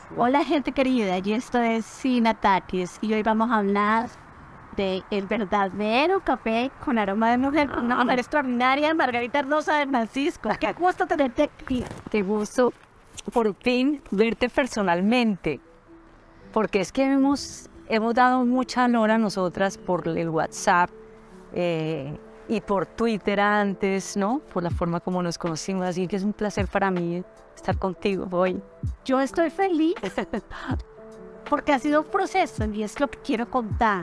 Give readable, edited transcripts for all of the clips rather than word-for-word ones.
Hola gente querida, y esto es Sin Ataques y hoy vamos a hablar de el verdadero café con aroma de mujer, una mujer extraordinaria, Margarita Rosa de Francisco. Qué gusto tenerte aquí. Qué gusto por fin verte personalmente, porque es que hemos dado mucha honor a nosotras por el WhatsApp y por Twitter antes, ¿no? Por la forma como nos conocimos, así que es un placer para mí estar contigo hoy. Yo estoy feliz porque ha sido un proceso y es lo que quiero contar.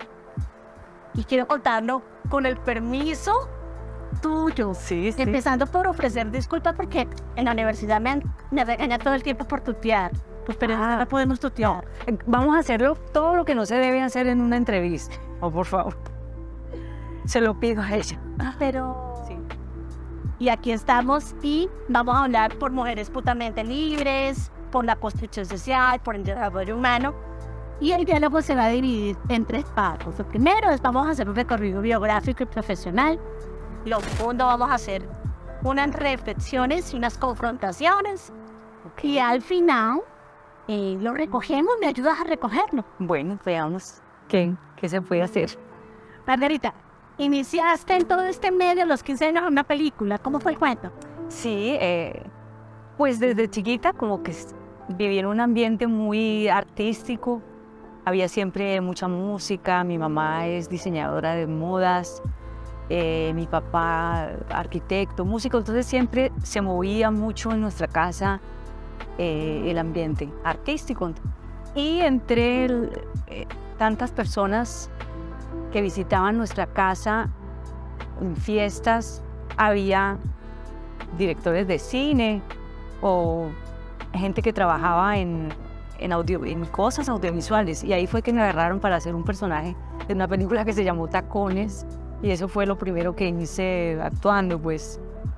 Y quiero contarlo con el permiso tuyo. Sí. Empezando por ofrecer disculpas porque en la universidad me regaña todo el tiempo por tutear. Pues pero no podemos tutear. Vamos a hacerlo todo lo que no se debe hacer en una entrevista. Oh, por favor. Se lo pido a ella. Pero... Sí. Y aquí estamos y vamos a hablar por mujeres putamente libres, por la construcción social, por el desarrollo humano. Y el diálogo se va a dividir en tres partes. Lo primero es vamos a hacer un recorrido biográfico y profesional. Lo segundo vamos a hacer unas reflexiones y unas confrontaciones. Y al final lo recogemos, ¿me ayudas a recogerlo? Bueno, veamos qué se puede hacer. Margarita, iniciaste en todo este medio a los 15 años en una película. ¿Cómo fue el cuento? Sí, pues desde chiquita como que viví en un ambiente muy artístico. Había siempre mucha música, mi mamá es diseñadora de modas, mi papá arquitecto, músico, entonces siempre se movía mucho en nuestra casa el ambiente artístico. Y entre tantas personas que visitaban nuestra casa en fiestas, había directores de cine o gente que trabajaba en cosas audiovisuales, y ahí fue que me agarraron para hacer un personaje de una película que se llamó Tacones, y eso fue lo primero que hice actuando, pues.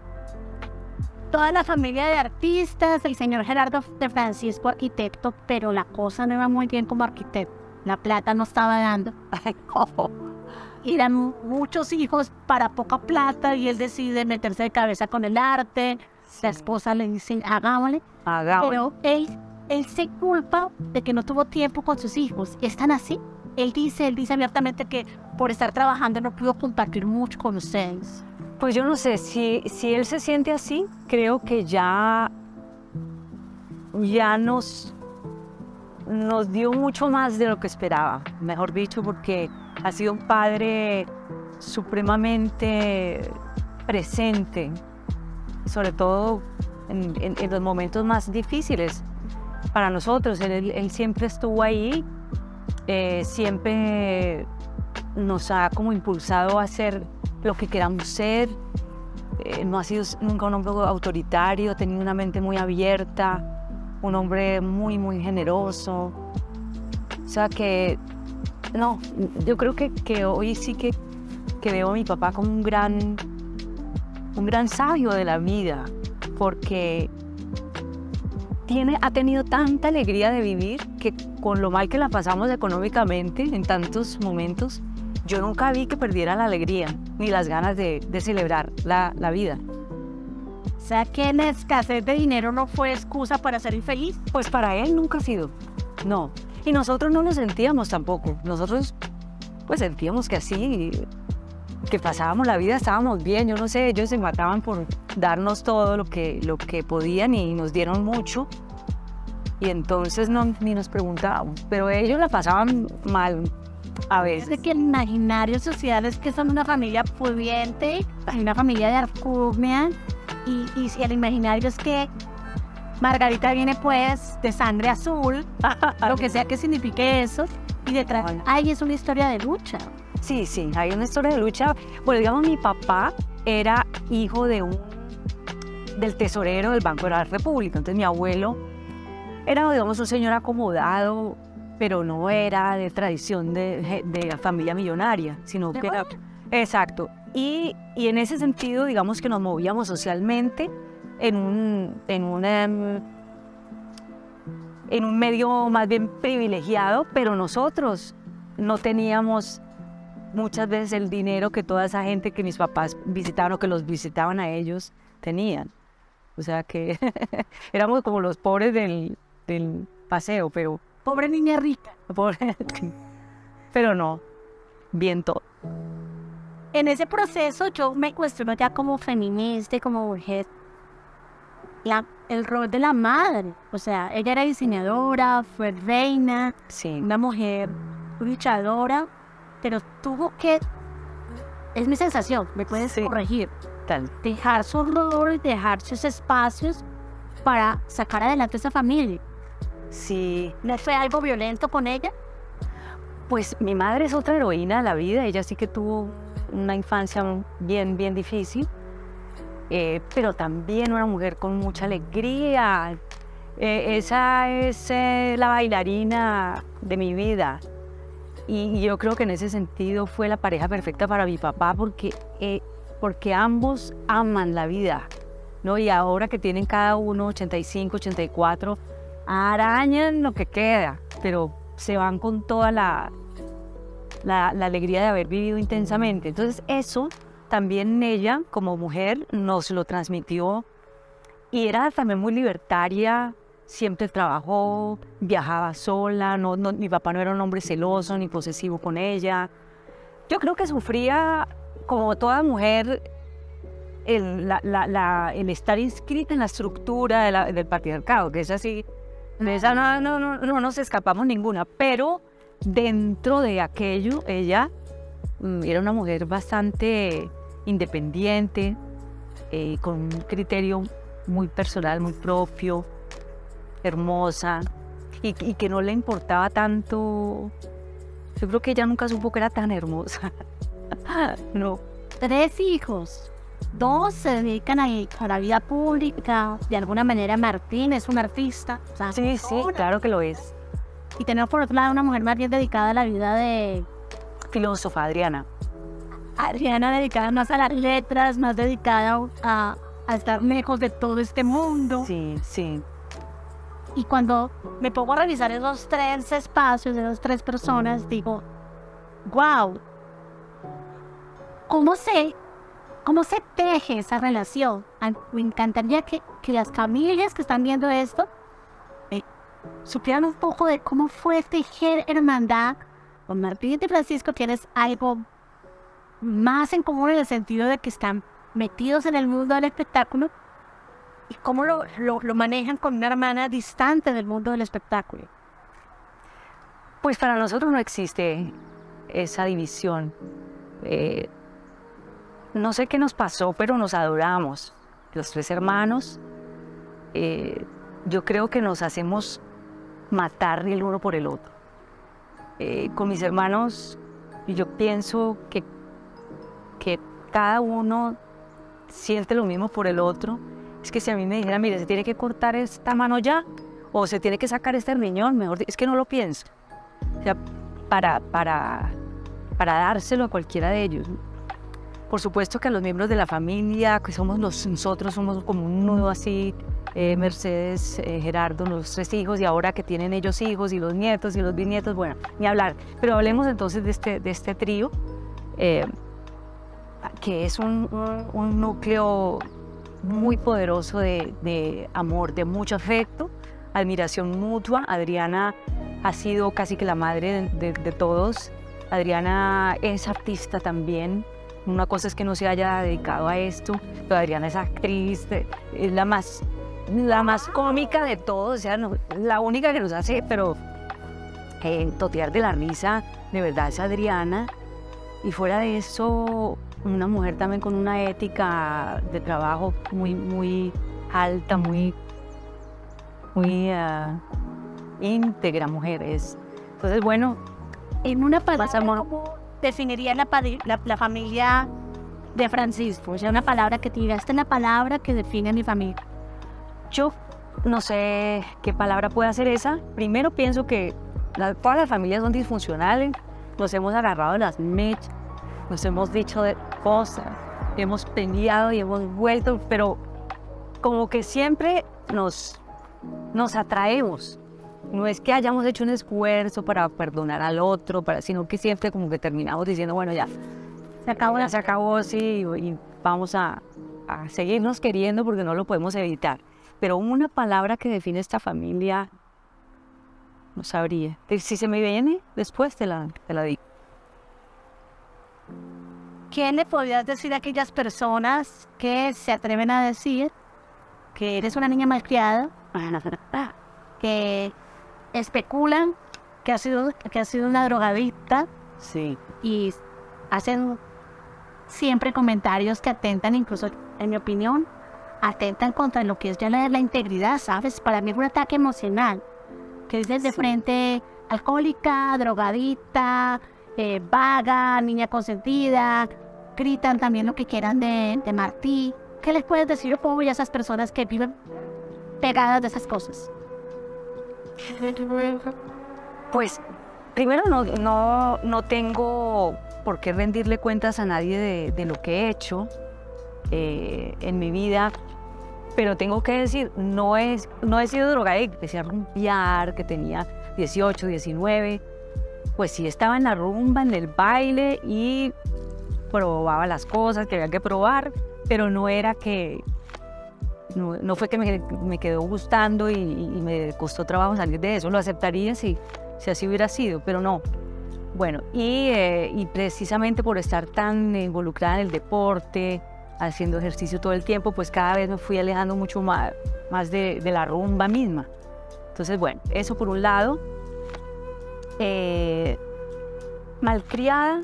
Toda la familia de artistas, el señor Gerardo de Francisco, arquitecto, pero la cosa no iba muy bien como arquitecto, la plata no estaba dando. Eran muchos hijos para poca plata y él decide meterse de cabeza con el arte. La esposa le dice, hagámosle. Pero él se culpa de que no tuvo tiempo con sus hijos. ¿Están así? Él dice abiertamente que por estar trabajando no pudo compartir mucho con ustedes. Pues yo no sé, si él se siente así, creo que ya nos dio mucho más de lo que esperaba, mejor dicho, porque ha sido un padre supremamente presente, sobre todo en los momentos más difíciles para nosotros. Él siempre estuvo ahí, siempre nos ha como impulsado a hacer lo que queramos ser. No ha sido nunca un hombre autoritario, ha tenido una mente muy abierta, un hombre muy, muy generoso. O sea que, no, yo creo que hoy sí que veo a mi papá como un gran sabio de la vida, porque ha tenido tanta alegría de vivir que con lo mal que la pasamos económicamente en tantos momentos, yo nunca vi que perdiera la alegría ni las ganas de celebrar la vida. O sea que la escasez de dinero no fue excusa para ser infeliz. Pues para él nunca ha sido, no. Y nosotros no lo sentíamos tampoco. Nosotros pues sentíamos que así, que pasábamos la vida, estábamos bien. Yo no sé, ellos se mataban por darnos todo lo que podían y nos dieron mucho. Y entonces ni nos preguntaban, pero ellos la pasaban mal a veces. Es que el imaginario social es que son una familia pudiente, una familia de alcurnia, y el imaginario es que Margarita viene pues de sangre azul, lo que sea que signifique eso, y detrás es una historia de lucha. Sí, hay una historia de lucha. Bueno, digamos, mi papá era hijo del tesorero del Banco de la República, entonces mi abuelo era, digamos, un señor acomodado, pero no era de tradición de familia millonaria, sino que era... Exacto. Y en ese sentido, digamos que nos movíamos socialmente en un medio más bien privilegiado, pero nosotros no teníamos muchas veces el dinero que toda esa gente que mis papás visitaban o que los visitaban a ellos tenían. O sea que éramos como los pobres del paseo, pero Pobre niña rica. pobre- pero no, bien todo. En ese proceso yo me cuestiono ya como feminista y como mujer el rol de la madre. O sea, ella era diseñadora, fue reina, Sí, una mujer luchadora, pero tuvo que, es mi sensación, me puedes Sí. corregir, tal. dejar su rol y dejar sus espacios para sacar adelante esa familia. Sí, ¿No fue algo violento con ella? pues mi madre es otra heroína de la vida, ella sí que tuvo una infancia bien, bien difícil, pero también una mujer con mucha alegría. Esa es la bailarina de mi vida. Y yo creo que en ese sentido fue la pareja perfecta para mi papá porque ambos aman la vida, ¿no? Y ahora que tienen cada uno 85, 84, arañan lo que queda, pero se van con toda la alegría de haber vivido intensamente. Entonces eso también ella, como mujer, nos lo transmitió y era también muy libertaria. Siempre trabajó, viajaba sola, mi papá no era un hombre celoso ni posesivo con ella. Yo creo que sufría, como toda mujer, el estar inscrita en la estructura del patriarcado, que es así. De esa no nos escapamos ninguna, pero dentro de aquello, ella era una mujer bastante independiente, con un criterio muy personal, muy propio, hermosa, y que no le importaba tanto. Yo creo que ella nunca supo que era tan hermosa. No. 3 hijos, 2 se dedican a la vida pública, de alguna manera Martín es un artista. O sea, Sí, claro que lo es. Y tenemos por otro lado una mujer más bien dedicada a la vida de Filósofa, Adriana. Adriana, dedicada más a las letras, más dedicada a estar lejos de todo este mundo. Sí, sí. Y cuando me pongo a revisar esos 3 espacios, de esas 3 personas, digo, wow, ¿cómo se teje esa relación? Me encantaría que las familias que están viendo esto supieran un poco de cómo fue tejer hermandad. Con Martín y Francisco tienes algo más en común en el sentido de que están metidos en el mundo del espectáculo y cómo lo manejan con una hermana distante del mundo del espectáculo. Pues para nosotros no existe esa división. No sé qué nos pasó, pero nos adoramos. Los 3 hermanos, yo creo que nos hacemos matar el uno por el otro. Con mis hermanos, yo pienso que cada uno siente lo mismo por el otro. Es que si a mí me dijera, mire, se tiene que cortar esta mano ya, o se tiene que sacar este riñón, mejor, es que no lo pienso. O sea, para dárselo a cualquiera de ellos. Por supuesto que a los miembros de la familia, que somos nosotros, somos como un nudo así, Mercedes, Gerardo, los 3 hijos, y ahora que tienen ellos hijos, y los nietos, y los bisnietos, bueno, ni hablar. Pero hablemos entonces de este trío, que es un núcleo muy poderoso de amor, de mucho afecto, admiración mutua. Adriana ha sido casi que la madre de todos. Adriana es artista también. Una cosa es que no se haya dedicado a esto, pero Adriana es actriz, es la más cómica de todos, o sea, la única que nos hace, pero totear de la risa, de verdad es Adriana. Y fuera de eso, una mujer también con una ética de trabajo muy, muy alta, muy íntegra, mujeres. Entonces, bueno, En una palabra, Pasamos. ¿cómo definiría la familia de Francisco? O sea, una palabra que te diga, esta es la palabra que define a mi familia. yo no sé qué palabra puede ser esa. Primero pienso que todas las familias son disfuncionales, nos hemos agarrado las mechas, nos hemos dicho de cosas, hemos peleado y hemos vuelto, pero como que siempre nos atraemos. No es que hayamos hecho un esfuerzo para perdonar al otro, sino que siempre como que terminamos diciendo, bueno, ya se acabó, sí, y vamos a seguirnos queriendo porque no lo podemos evitar. Pero una palabra que define esta familia no sabría. Si se me viene, después te la digo. ¿Qué le podrías decir a aquellas personas que se atreven a decir que eres una niña malcriada, que especulan que has sido una drogadicta Sí. y hacen siempre comentarios que atentan, incluso en mi opinión, atentan contra lo que es ya la integridad, ¿sabes? Para mí es un ataque emocional, que dices de frente alcohólica, drogadicta, vaga, niña consentida, gritan también lo que quieran de Martí. ¿Qué les puedes decir a esas personas que viven pegadas de esas cosas? Pues primero no tengo por qué rendirle cuentas a nadie de lo que he hecho en mi vida, pero tengo que decir, no he sido drogadicta, empecé a rumbear, que tenía 18, 19, pues sí estaba en la rumba, en el baile y probaba las cosas que había que probar, pero no era que, no fue que me quedó gustando y me costó trabajo salir de eso, lo aceptaría si así hubiera sido, pero no. Bueno, y precisamente por estar tan involucrada en el deporte, haciendo ejercicio todo el tiempo, pues cada vez me fui alejando mucho más de la rumba misma. Entonces, bueno, eso por un lado. Malcriada,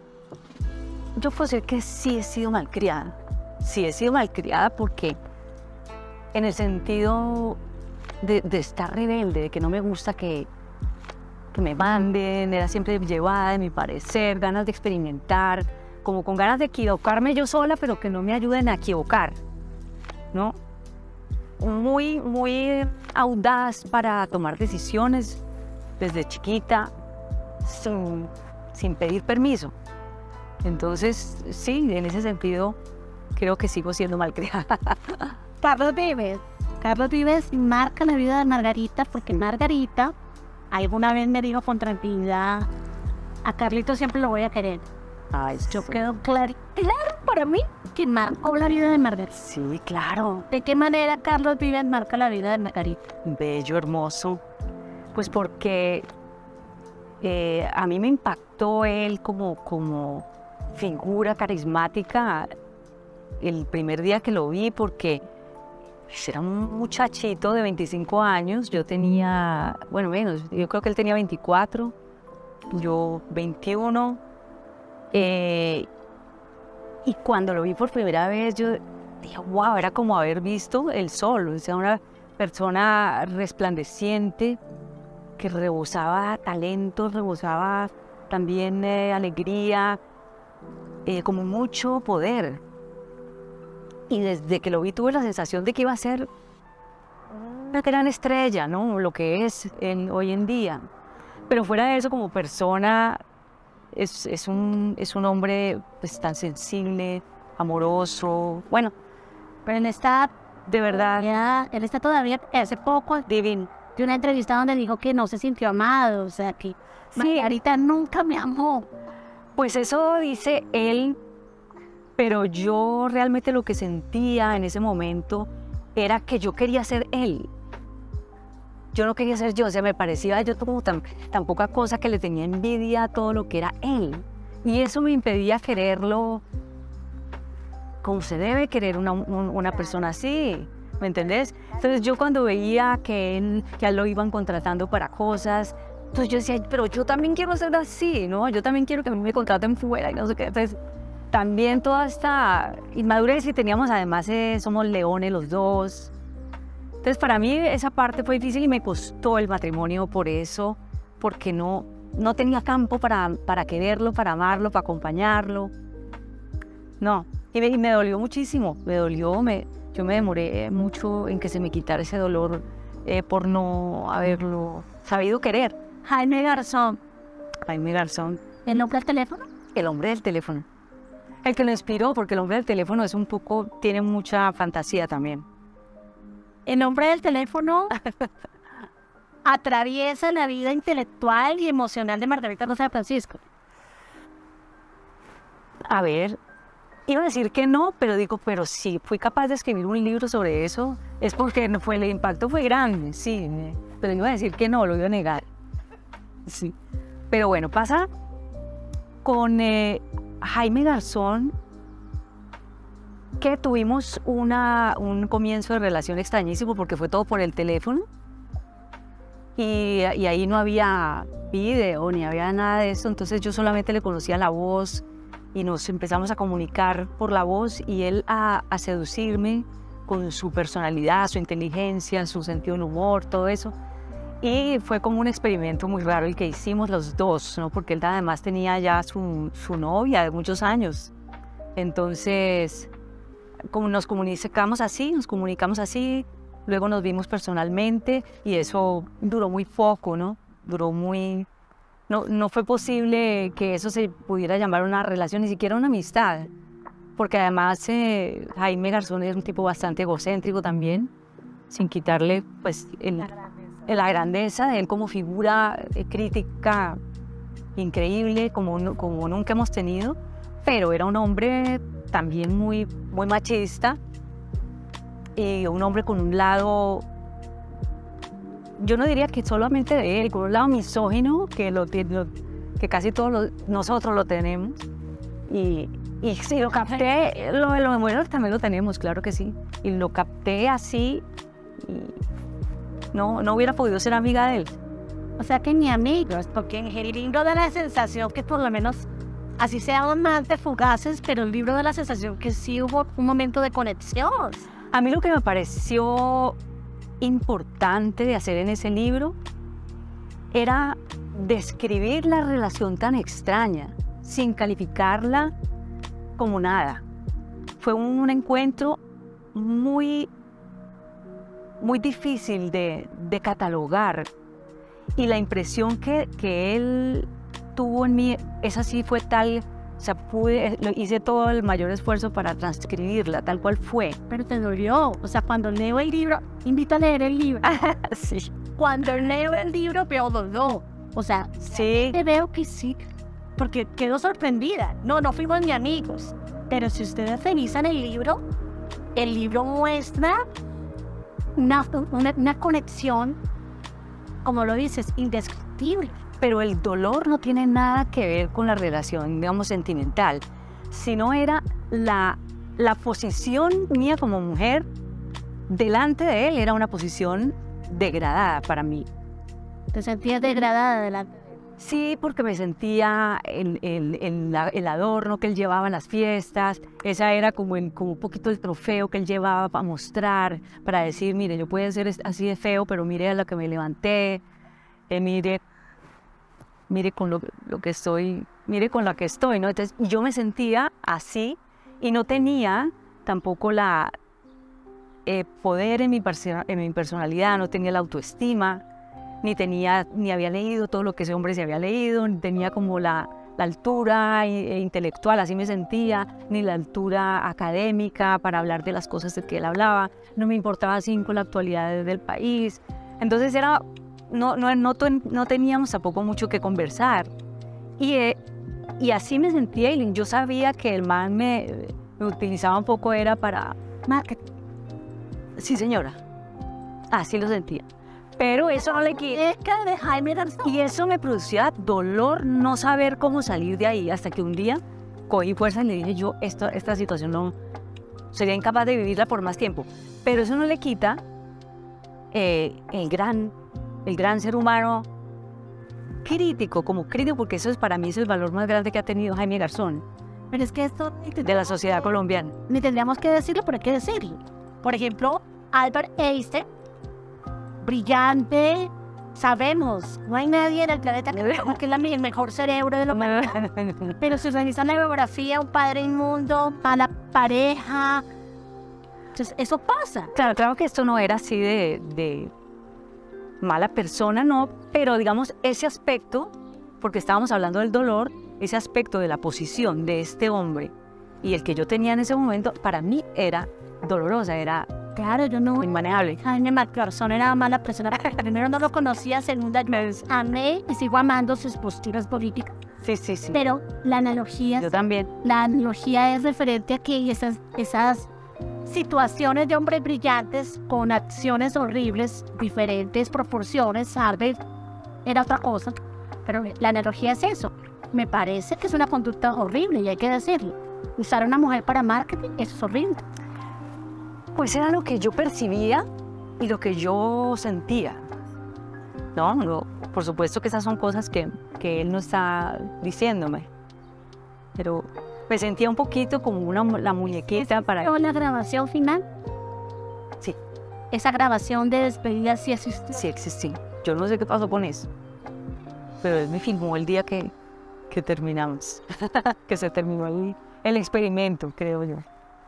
yo puedo decir que sí he sido malcriada. Sí he sido malcriada porque en el sentido de estar rebelde, de que no me gusta que me manden, era siempre llevada de mi parecer, ganas de experimentar, como con ganas de equivocarme yo sola, pero que no me ayuden a equivocar, ¿no? Muy, muy audaz para tomar decisiones desde chiquita, sin pedir permiso. Entonces, sí, en ese sentido, creo que sigo siendo malcriada. Carlos Vives marca la vida de Margarita, porque Margarita alguna vez me dijo con tranquilidad, a Carlito siempre lo voy a querer. Ay, Yo sí. quedo claro para mí que marcó la vida de Margarita. Sí, claro. ¿De qué manera Carlos Vives marca la vida de Margarita? Bello, hermoso. Pues porque a mí me impactó él como figura carismática el primer día que lo vi, porque era un muchachito de 25 años, yo tenía, bueno, menos, yo creo que él tenía 24, yo 21, y cuando lo vi por primera vez yo dije, wow, era como haber visto el sol, o sea, una persona resplandeciente que rebosaba talento, rebosaba también alegría, como mucho poder. Y desde que lo vi tuve la sensación de que iba a ser una gran estrella, ¿no? Lo que es hoy en día. Pero fuera de eso, como persona, es un hombre pues, tan sensible, amoroso. Bueno, Pero él está de verdad, todavía, hace poco, divino. de una entrevista donde dijo que no se sintió amado, o sea que Sí. Margarita nunca me amó. Pues eso dice él, pero yo realmente lo que sentía en ese momento era que yo quería ser él. Yo no quería ser yo, o sea, me parecía yo como tan poca cosa que le tenía envidia a todo lo que era él. Y eso me impedía quererlo como se debe querer una persona así, ¿me entendés? Entonces yo cuando veía que a él lo iban contratando para cosas, entonces yo decía, pero yo también quiero ser así, ¿no? Yo también quiero que a mí me contraten fuera y no sé qué. Entonces también toda esta inmadurez y teníamos además, somos leones los dos. Entonces para mí esa parte fue difícil y me costó el matrimonio por eso, porque no tenía campo para quererlo, para amarlo, para acompañarlo. No, y me dolió muchísimo, yo me demoré mucho en que se me quitara ese dolor por no haberlo sabido querer. Jaime Garzón, Jaime Garzón, ¿el nombre del teléfono? el hombre del teléfono. El que lo inspiró, porque el hombre del teléfono es tiene mucha fantasía también. El nombre del teléfono atraviesa la vida intelectual y emocional de Margarita Rosa de Francisco. A ver, iba a decir que no, pero sí, fui capaz de escribir un libro sobre eso, es porque el impacto fue grande, sí, pero iba a decir que no, lo iba a negar. Sí. Pero bueno, pasa con Jaime Garzón, que tuvimos un comienzo de relación extrañísimo porque fue todo por el teléfono y ahí no había video ni había nada de eso, entonces yo solamente le conocía la voz y nos empezamos a comunicar por la voz y él a seducirme con su personalidad, su inteligencia, su sentido del humor, todo eso. Y fue como un experimento muy raro el que hicimos los dos, ¿no? Porque él además tenía ya su novia de muchos años. Entonces, como nos comunicamos así, luego nos vimos personalmente y eso duró muy poco, ¿no? No fue posible que eso se pudiera llamar una relación, ni siquiera una amistad. Porque además Jaime Garzón es un tipo bastante egocéntrico también, sin quitarle pues la grandeza de él como figura crítica increíble, como nunca hemos tenido, pero era un hombre también muy machista y un hombre con un lado, yo no diría que solamente de él, con un lado misógino que casi todos nosotros lo tenemos. Y sí, lo capté, lo de bueno también lo tenemos, claro que sí. Y lo capté así y no hubiera podido ser amiga de él. O sea que ni amigos, porque en el libro da la sensación que por lo menos, así sean amantes fugaces, pero el libro da la sensación que sí hubo un momento de conexión. A mí lo que me pareció importante de hacer en ese libro era describir la relación tan extraña, sin calificarla como nada. Fue un encuentro muy difícil de catalogar y la impresión que él tuvo en mí, esa sí fue tal, o sea, hice todo el mayor esfuerzo para transcribirla tal cual fue. Pero te dolió, o sea, cuando leo el libro, invito a leer el libro. Sí. Cuando leo el libro veo dolor, o sea, sí. Te veo que sí, porque quedo sorprendida. No fuimos ni amigos. Pero si ustedes revisan el libro muestra una conexión, como lo dices, indescriptible. Pero el dolor no tiene nada que ver con la relación, digamos, sentimental, sino era la posición mía como mujer delante de él, era una posición degradada para mí. ¿Te sentías degradada delante de él? Sí, porque me sentía el adorno que él llevaba en las fiestas, esa era como un poquito el trofeo que él llevaba para mostrar, para decir, mire, yo puedo ser así de feo, pero mire a lo que me levanté, mire con lo que estoy, mire con la que estoy, ¿no? Entonces yo me sentía así y no tenía tampoco la poder en mi personalidad, no tenía la autoestima, ni había leído todo lo que ese hombre se había leído, ni tenía como la altura intelectual, así me sentía, ni la altura académica para hablar de las cosas de que él hablaba, no me importaba cinco la actualidad del país, entonces no teníamos tampoco mucho que conversar, y así me sentía, y yo sabía que el man me utilizaba un poco, era para marketing. Sí, señora, así lo sentía. Pero eso no le quita de Jaime Garzón. Y eso me producía dolor no saber cómo salir de ahí, hasta que un día cogí fuerza y le dije yo, esta situación no sería incapaz de vivirla por más tiempo. Pero eso no le quita el gran ser humano crítico, porque eso para mí es el valor más grande que ha tenido Jaime Garzón. Pero es que esto de la sociedad colombiana. Ni tendríamos que decirlo, pero hay que decirlo. Por ejemplo, Albert Einstein, brillante, sabemos, no hay nadie en el planeta que es el mejor cerebro de lo que... Pero si organizan la biografía, un padre inmundo, mala pareja, entonces eso pasa. Claro que esto no era así de mala persona, no, pero digamos ese aspecto, porque estábamos hablando del dolor, ese aspecto de la posición de este hombre y el que yo tenía en ese momento, para mí era dolorosa, era... Claro, yo no... inmanejable. Jaime Garzón era mala persona. Primero no lo conocía, segunda amé y sigo amando sus posturas políticas. Sí. Pero la analogía... Yo también. La analogía es referente a que esas situaciones de hombres brillantes con acciones horribles, diferentes proporciones, Albert era otra cosa. pero la analogía es eso. Me parece que es una conducta horrible y hay que decirlo. Usar a una mujer para marketing, eso es horrible. Pues era lo que yo percibía y lo que yo sentía. No, por supuesto que esas son cosas que él no está diciéndome. Pero me sentía un poquito como la muñequita para... ¿Pero la grabación final? Sí. Esa grabación de despedida sí existe. Sí existí. Yo no sé qué pasó con eso. Pero él me filmó el día que terminamos. Que se terminó el experimento, creo yo.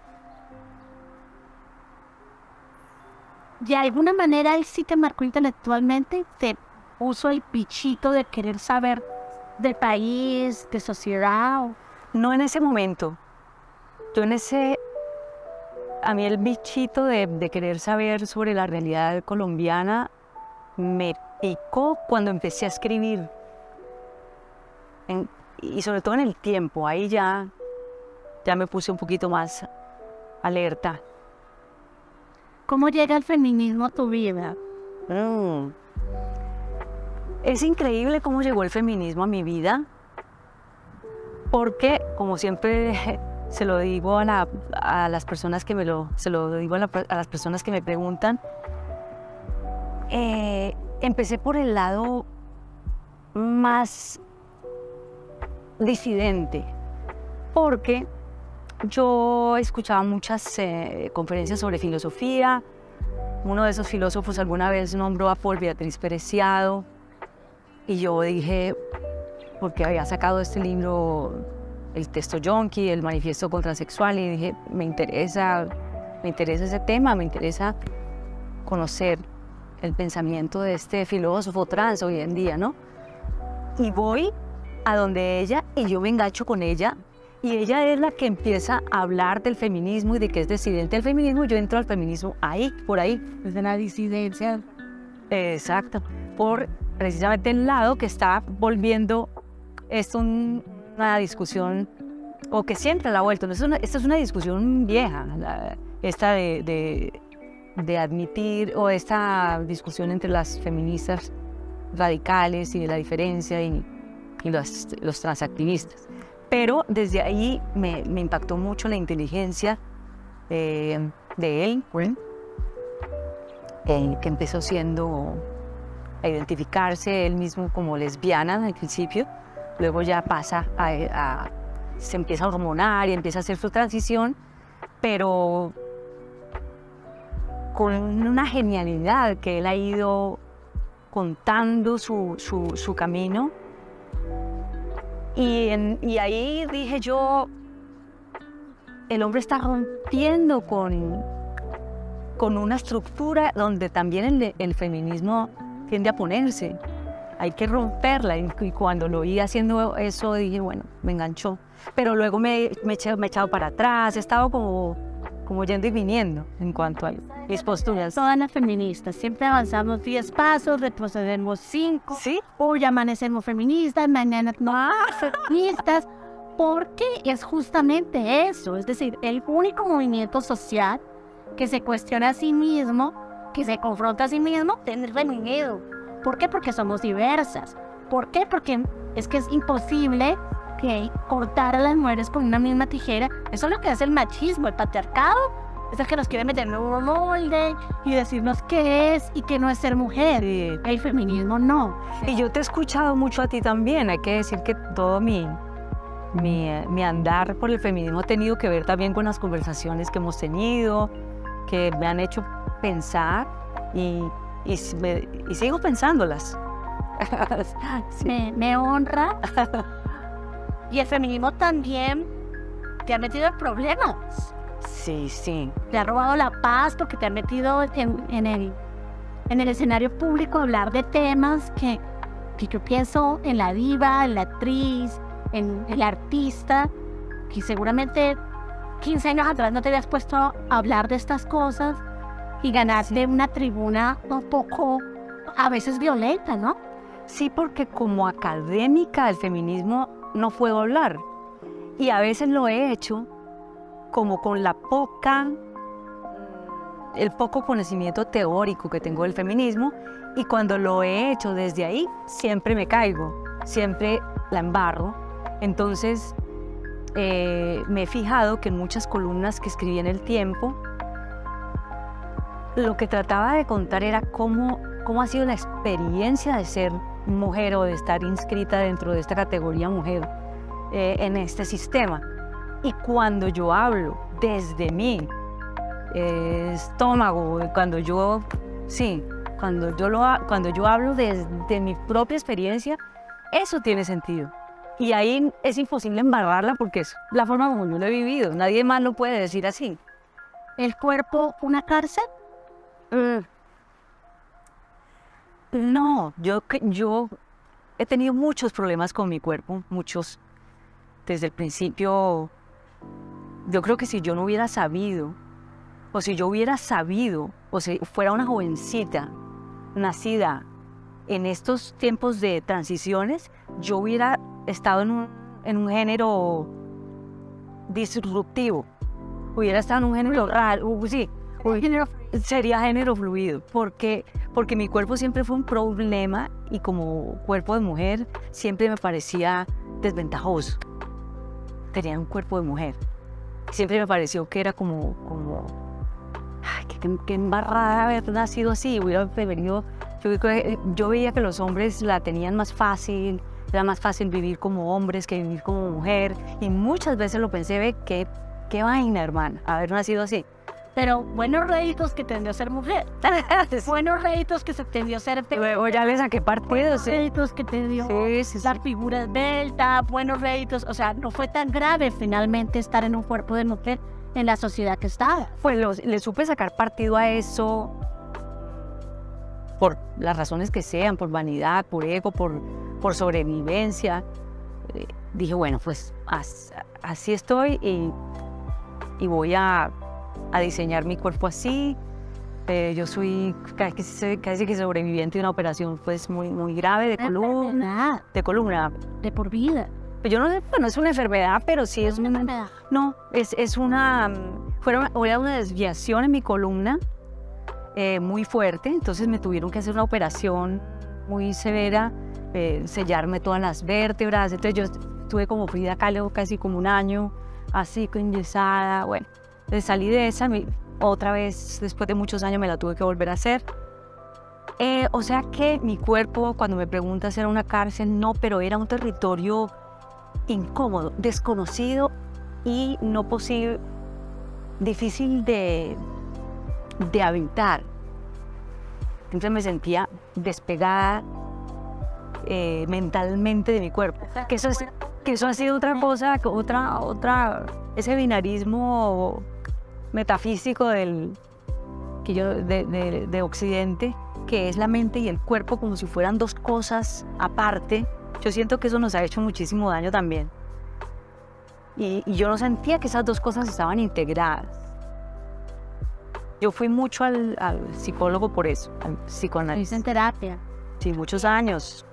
De alguna manera él sí te marcó intelectualmente, te puso el bichito de querer saber del país, de sociedad. No en ese momento. A mí el bichito de querer saber sobre la realidad colombiana me picó cuando empecé a escribir. Y sobre todo en el tiempo, ahí ya me puse un poquito más alerta. ¿Cómo llega el feminismo a tu vida? Es increíble cómo llegó el feminismo a mi vida, porque como siempre se lo digo a las personas que se lo digo a las personas que me preguntan, empecé por el lado más disidente, porque yo escuchaba muchas conferencias sobre filosofía. Uno de esos filósofos alguna vez nombró a Paul Beatriz Preciado, y yo dije, porque había sacado este libro, el Texto Yonki, el Manifiesto Contrasexual, y dije, me interesa ese tema, me interesa conocer el pensamiento de este filósofo trans hoy en día, ¿no? Y voy a donde ella y yo me engancho con ella, y ella es la que empieza a hablar del feminismo y de que es disidente del feminismo, y yo entro al feminismo por ahí. Desde la disidencia. Exacto, por precisamente el lado que está volviendo esto una discusión, o que siempre la ha vuelto. ¿No? Esta es una discusión vieja, esta de admitir, o esta discusión entre las feministas radicales y de la diferencia y los transactivistas. Pero desde ahí me impactó mucho la inteligencia de él, que empezó a identificarse él mismo como lesbiana al principio, luego ya pasa se empieza a hormonar y empieza a hacer su transición, pero con una genialidad que él ha ido contando su camino. Y ahí dije yo, el hombre está rompiendo con una estructura donde también el feminismo tiende a ponerse. Hay que romperla. Y cuando lo vi haciendo eso, dije, bueno, me enganchó. Pero luego me he echado para atrás, he estado como yendo y viniendo en cuanto a mis posturas. Todas las feministas, siempre avanzamos 10 pasos, retrocedemos 5. ¿Sí? Hoy amanecemos feministas, mañana no feministas, porque es justamente eso. Es decir, el único movimiento social que se cuestiona a sí mismo, que se confronta a sí mismo, es el feminismo. ¿Por qué? Porque somos diversas. ¿Por qué? Porque es que es imposible cortar a las mujeres con una misma tijera. Eso es lo que hace el machismo, el patriarcado. Es el que nos quiere meter en un molde y decirnos qué es y qué no es ser mujer. Sí. El feminismo no. Y yo te he escuchado mucho a ti también. Hay que decir que todo mi andar por el feminismo ha tenido que ver también con las conversaciones que hemos tenido, que me han hecho pensar y sigo pensándolas. Sí. Me honra. Y el feminismo también te ha metido en problemas. Sí, sí. Te ha robado la paz porque te ha metido en el escenario público a hablar de temas que yo pienso en la diva, en la actriz, en el artista, que seguramente 15 años atrás no te habías puesto a hablar de estas cosas y ganarte una tribuna un poco, a veces violenta, ¿no? Sí, porque como académica del feminismo no puedo hablar. Y a veces lo he hecho como con el poco conocimiento teórico que tengo del feminismo, y cuando lo he hecho desde ahí, siempre me caigo. siempre la embarro. Entonces, me he fijado que en muchas columnas que escribí en El Tiempo, lo que trataba de contar era cómo ha sido la experiencia de ser mujer o de estar inscrita dentro de esta categoría mujer en este sistema. Y cuando yo hablo desde mi estómago, cuando yo hablo desde mi propia experiencia, eso tiene sentido. Y ahí es imposible embarrarla porque es la forma como yo lo he vivido. Nadie más lo puede decir así. ¿El cuerpo una cárcel? No, yo he tenido muchos problemas con mi cuerpo, muchos. Desde el principio, yo creo que si yo no hubiera sabido, o si yo hubiera sabido, o si fuera una jovencita nacida en estos tiempos de transiciones, yo hubiera estado en un género disruptivo, hubiera estado en un género raro, sí, sería género fluido, porque mi cuerpo siempre fue un problema y como cuerpo de mujer siempre me parecía desventajoso. Tenía un cuerpo de mujer. Siempre me pareció que era como ay, qué embarrada haber nacido así. Hubiera preferido, yo veía que los hombres la tenían más fácil, era más fácil vivir como hombres que vivir como mujer. Y muchas veces lo pensé, ve, qué vaina, hermana, haber nacido así. Pero buenos réditos que tendió ser mujer. Buenos réditos que se tendió ser... Luego ya le saqué partido. Buenos réditos que te dio la figura esbelta, buenos réditos. O sea, no fue tan grave finalmente estar en un cuerpo de mujer en la sociedad que estaba. Pues le supe sacar partido a eso por las razones que sean, por vanidad, por ego, por sobrevivencia. Dije, bueno, pues así estoy y voy a diseñar mi cuerpo así. Yo soy casi que sobreviviente de una operación pues muy grave de columna. De por vida. Yo no sé, bueno, es una enfermedad, pero sí es una enfermedad. No, era una desviación en mi columna muy fuerte, entonces me tuvieron que hacer una operación muy severa, sellarme todas las vértebras. Entonces yo estuve como Frida Kahlo casi como un año, así enyesada. Bueno, salí de esa, otra vez después de muchos años me la tuve que volver a hacer. O sea que mi cuerpo, cuando me preguntas, era una cárcel, no, pero era un territorio incómodo, desconocido y no posible, difícil de habitar. Siempre me sentía despegada mentalmente de mi cuerpo. Que eso ha sido otra cosa, ese binarismo metafísico de Occidente, que es la mente y el cuerpo como si fueran dos cosas aparte. Yo siento que eso nos ha hecho muchísimo daño también. Y yo no sentía que esas dos cosas estaban integradas. Yo fui mucho al psicólogo por eso, al psicoanálisis. En terapia. Sí, muchos años.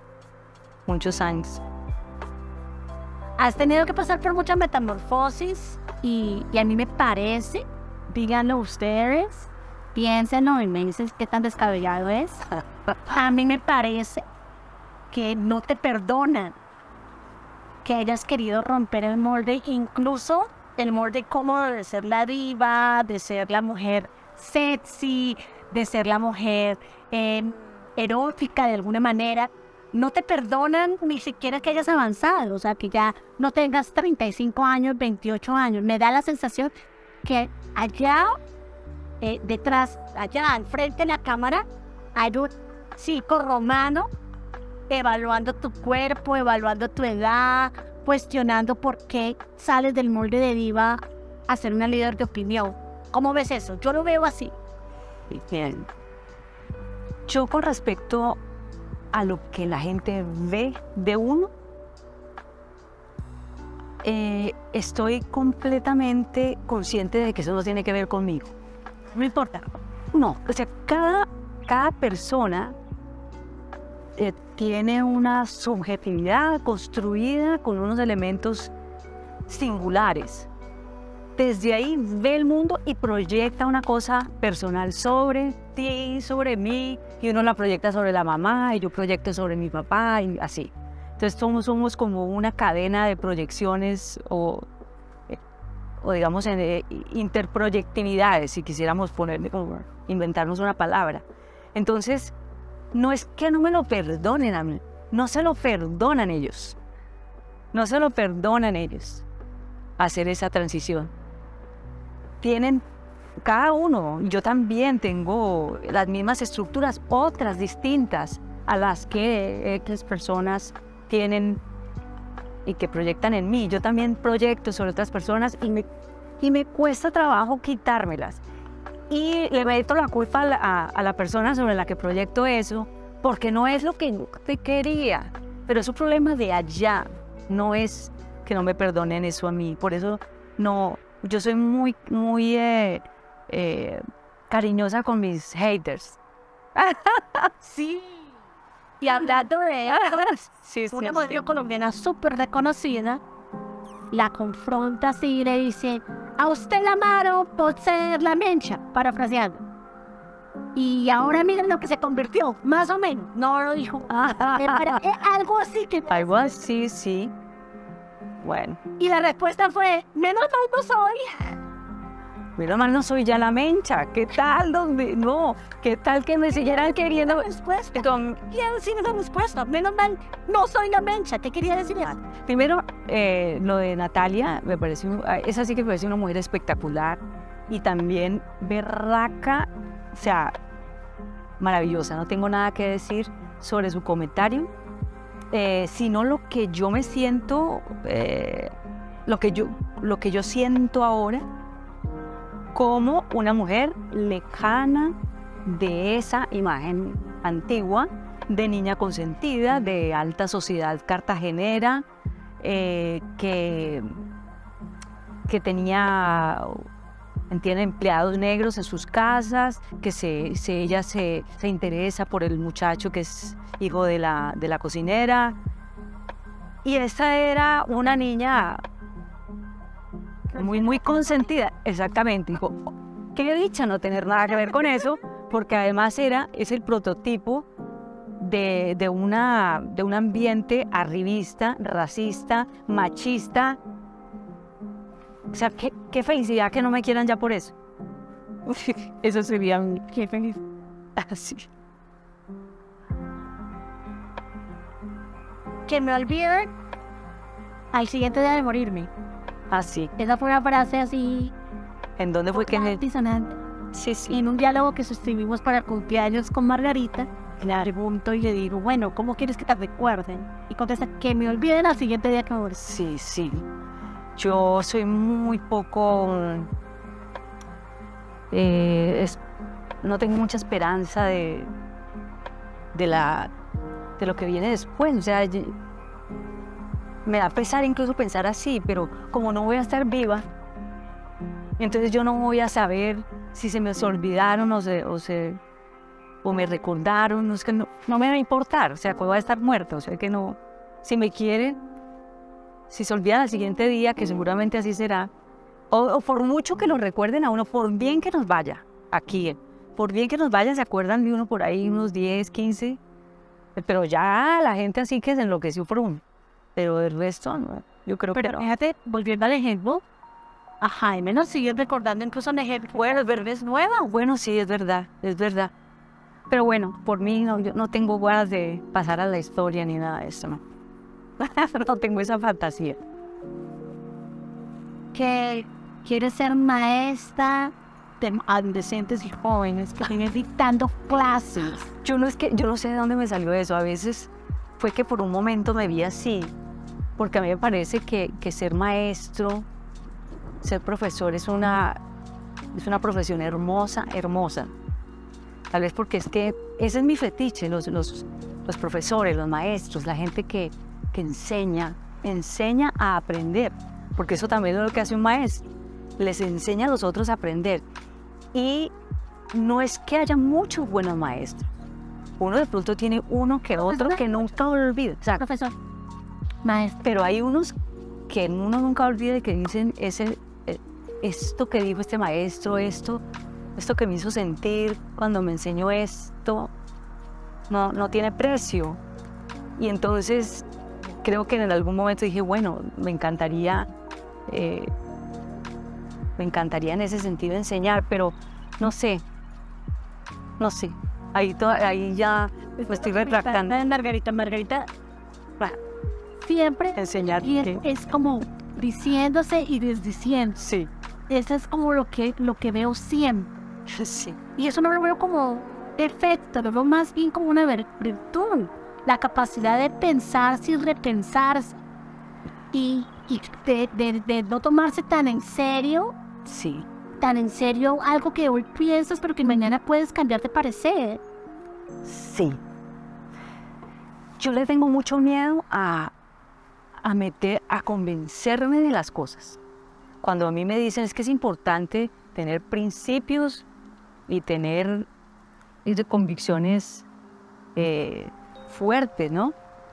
Has tenido que pasar por muchas metamorfosis y a mí me parece, díganlo ustedes, piénsenlo y me dicen qué tan descabellado es. A mí me parece que no te perdonan que hayas querido romper el molde, incluso el molde cómodo de ser la diva, de ser la mujer sexy, de ser la mujer erótica de alguna manera. No te perdonan ni siquiera que hayas avanzado, o sea, que ya no tengas 35 años, 28 años. Me da la sensación que allá detrás, allá al frente de la cámara, hay un circo romano evaluando tu cuerpo, evaluando tu edad, cuestionando por qué sales del molde de diva a ser una líder de opinión. ¿Cómo ves eso? Yo lo veo así. Bien. Yo con respecto a lo que la gente ve de uno, estoy completamente consciente de que eso no tiene que ver conmigo. No importa. No, o sea, cada persona tiene una subjetividad construida con unos elementos singulares. Desde ahí ve el mundo y proyecta una cosa personal sobre ti, sobre mí, y uno la proyecta sobre la mamá, y yo proyecto sobre mi papá, y así. Entonces somos como una cadena de proyecciones o digamos, interproyectividades, si quisiéramos ponerle como inventarnos una palabra. Entonces, no es que no me lo perdonen a mí, no se lo perdonan ellos. No se lo perdonan ellos hacer esa transición. Tienen cada uno, yo también tengo las mismas estructuras, otras distintas a las que X personas tienen y que proyectan en mí. Yo también proyecto sobre otras personas y me cuesta trabajo quitármelas. Y le meto la culpa a la persona sobre la que proyecto eso, porque no es lo que yo te quería. Pero es un problema de allá, no es que no me perdonen eso a mí. Por eso no, yo soy muy cariñosa con mis haters. Sí. Y hablando de ellas, Sí, una modelo colombiana súper reconocida la confronta así y le dice: a usted la amaron por ser la mencha, parafraseando. Y ahora miren lo que se convirtió, más o menos. No lo dijo. Algo así que... Algo así, sí. Bueno. Y la respuesta fue: menos mal no soy. Menos mal no soy ya la mencha. ¿Qué tal? No. ¿Qué tal que me siguieran queriendo? Respuesta. Quiero decir una respuesta. Menos mal no soy la mencha. ¿Qué quería decir eso? Primero, lo de Natalia, esa sí que me parece una mujer espectacular y también berraca, o sea, maravillosa. No tengo nada que decir sobre su comentario, sino lo que yo me siento, lo que yo siento ahora como una mujer lejana de esa imagen antigua de niña consentida, de alta sociedad cartagenera, que tenía, tiene empleados negros en sus casas, que ella se interesa por el muchacho que es hijo de la cocinera. Y esa era una niña muy consentida, exactamente. Dijo, qué dicha no tener nada que ver con eso, porque además es el prototipo de un ambiente arribista, racista, machista. O sea, qué felicidad que no me quieran ya por eso. Eso sería qué feliz. Así. Que me olviden al siguiente día de morirme. Así. Esa fue una frase así. ¿En dónde fue que disonante? Sí. En un diálogo que suscribimos para el cumpleaños con Margarita, le pregunto y le digo: bueno, ¿cómo quieres que te recuerden? Y contesta: que me olviden al siguiente día que me morí. Sí. Yo soy muy poco... no tengo mucha esperanza de lo que viene después. O sea, me da pesar incluso pensar así, pero como no voy a estar viva, entonces yo no voy a saber si se me olvidaron o me recordaron. Es que no me va a importar, o sea, que voy a estar muerta, o sea, que no, si me quieren, si se olvidan al siguiente día, que seguramente así será, o por mucho que lo recuerden a uno, por bien que nos vaya aquí, por bien que nos vaya, se acuerdan de uno por ahí unos 10, 15, pero ya la gente así que se enloqueció por uno. Pero del resto, no, yo creo que no. Fíjate, volviendo al ejemplo, a Jaime nos sigue recordando incluso un ejemplo. Bueno, es nueva. Bueno, sí, es verdad. Pero bueno, por mí yo no tengo ganas de pasar a la historia ni nada de eso, ¿no? No tengo esa fantasía. Que quiere ser maestra de adolescentes y jóvenes que viene dictando clases. Yo no sé de dónde me salió eso. A veces fue que por un momento me vi así, porque a mí me parece que ser maestro, ser profesor es una profesión hermosa. Tal vez porque es que ese es mi fetiche, los profesores, los maestros, la gente que enseña a aprender, porque eso también es lo que hace un maestro, les enseña a los otros a aprender. Y no es que haya muchos buenos maestros, uno de pronto tiene uno que otro que nunca olvida. O sea, Profesor, maestro. pero hay unos que uno nunca olvida y que dicen, esto que dijo este maestro, esto que me hizo sentir cuando me enseñó esto, no tiene precio. Y entonces creo que en algún momento dije, bueno, me encantaría en ese sentido enseñar, pero no sé, ahí ya me estoy retractando. Margarita, bueno, siempre Enseñar y qué. es como diciéndose y desdiciendo. Sí, Eso es como lo que veo siempre. sí, Y eso no lo veo como defecto, lo veo más bien como una virtud. La capacidad de pensar sin repensarse y de no tomarse tan en serio sí. algo que hoy piensas pero que mañana puedes cambiar de parecer. Sí. Yo le tengo mucho miedo a convencerme de las cosas. Cuando a mí me dicen es que es importante tener principios y tener convicciones fuertes, ¿no?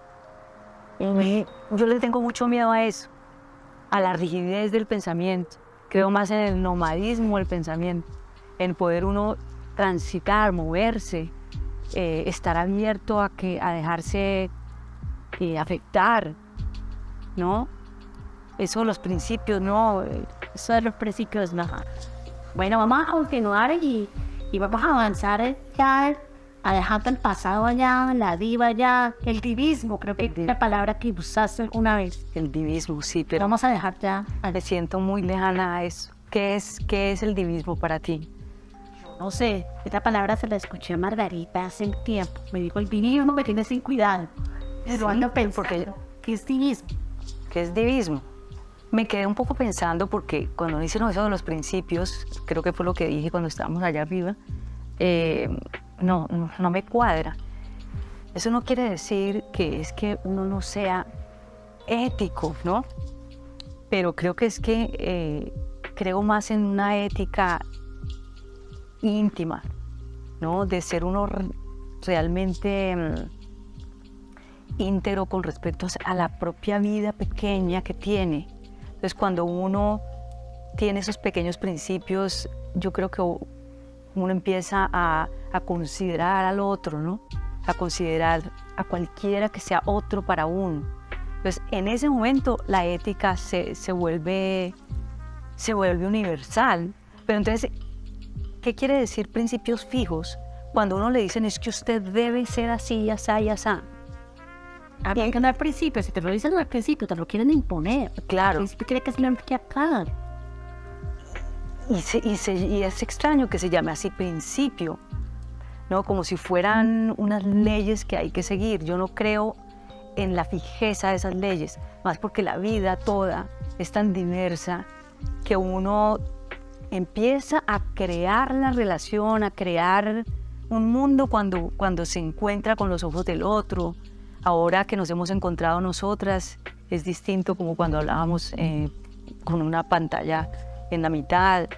Yo le tengo mucho miedo a eso, a la rigidez del pensamiento. Creo más en el nomadismo del pensamiento, en poder uno transitar, moverse, estar abierto a dejarse afectar, ¿no? Eso de los principios, no. Eso de los principios, no. Bueno, vamos a continuar y vamos a avanzar ya, a dejar el pasado allá, la diva allá, el divismo, creo que es la palabra que usaste alguna vez. El divismo, sí, pero Vamos a dejar ya. me siento muy lejana a eso. ¿Qué es el divismo para ti? No sé, esta palabra se la escuché a Margarita hace un tiempo. Me dijo, el divismo me tiene sin cuidado. Pero ando pensando, ¿qué es divismo? ¿Qué es divismo? Me quedé un poco pensando porque cuando dicen eso de los principios, creo que fue lo que dije cuando estábamos allá arriba, no me cuadra. Eso no quiere decir que es que uno no sea ético, ¿no? Pero creo que es que creo más en una ética íntima, ¿no? De ser uno realmente íntegro con respecto a la propia vida pequeña que tiene. Entonces, cuando uno tiene esos pequeños principios, yo creo que uno empieza a considerar al otro, ¿no? A considerar a cualquiera que sea otro para uno. Entonces, en ese momento, la ética se vuelve universal. Pero entonces, ¿qué quiere decir principios fijos? Cuando uno le dicen es que usted debe ser así, así, así. Que no al principio, si te lo dicen al principio, te lo quieren imponer. Claro. El principio quiere que se lo enfoque acá. Y es extraño que se llame así principio, ¿no? Como si fueran unas leyes que hay que seguir. Yo no creo en la fijeza de esas leyes, más porque la vida toda es tan diversa que uno empieza a crear la relación, a crear un mundo cuando se encuentra con los ojos del otro. Ahora que nos hemos encontrado nosotras, es distinto como cuando hablábamos con una pantalla en la mitad.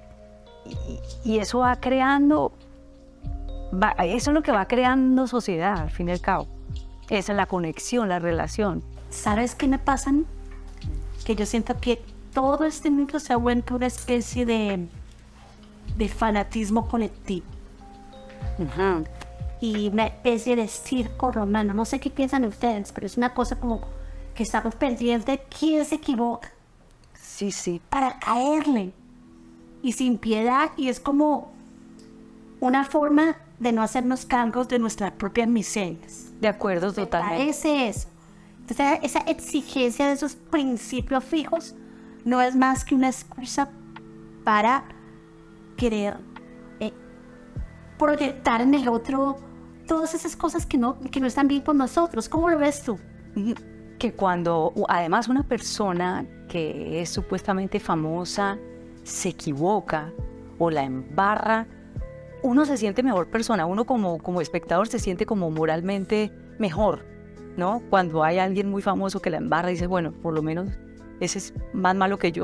Y eso va creando, eso es lo que va creando sociedad, al fin y al cabo. Esa es la conexión, la relación. ¿Sabes qué me pasa? Que yo siento que todo este mundo se ha vuelto una especie de fanatismo colectivo. Uh-huh. Y una especie de circo romano. No sé qué piensan ustedes, pero es una cosa como que estamos pendientes de quién se equivoca. Sí, sí. Para caerle. Y sin piedad. Y es como una forma de no hacernos cargos de nuestras propias miserias. De acuerdo, totalmente. Parece eso. Entonces, esa exigencia de esos principios fijos no es más que una excusa para querer proyectar en el otro todas esas cosas que no están bien con nosotros. ¿Cómo lo ves tú? Que cuando, además, una persona que es supuestamente famosa se equivoca o la embarra, uno se siente mejor persona, uno como espectador se siente como moralmente mejor, ¿no? Cuando hay alguien muy famoso que la embarra y dice, bueno, por lo menos ese es más malo que yo.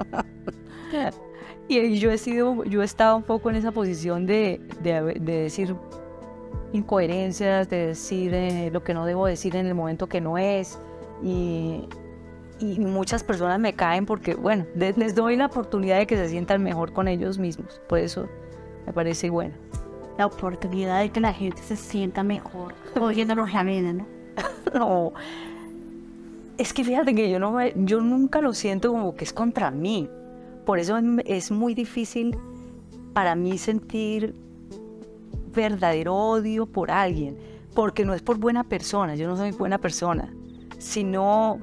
Y yo he estado un poco en esa posición de decir incoherencias, de decir lo que no debo decir en el momento que no es, y muchas personas me caen porque, bueno, les doy la oportunidad de que se sientan mejor con ellos mismos, por eso me parece bueno. La oportunidad de que la gente se sienta mejor oyéndonos la vida, ¿no? No, Es que fíjate que yo nunca lo siento como que es contra mí. Por eso es muy difícil para mí sentir verdadero odio por alguien, porque no es por buena persona, yo no soy buena persona, sino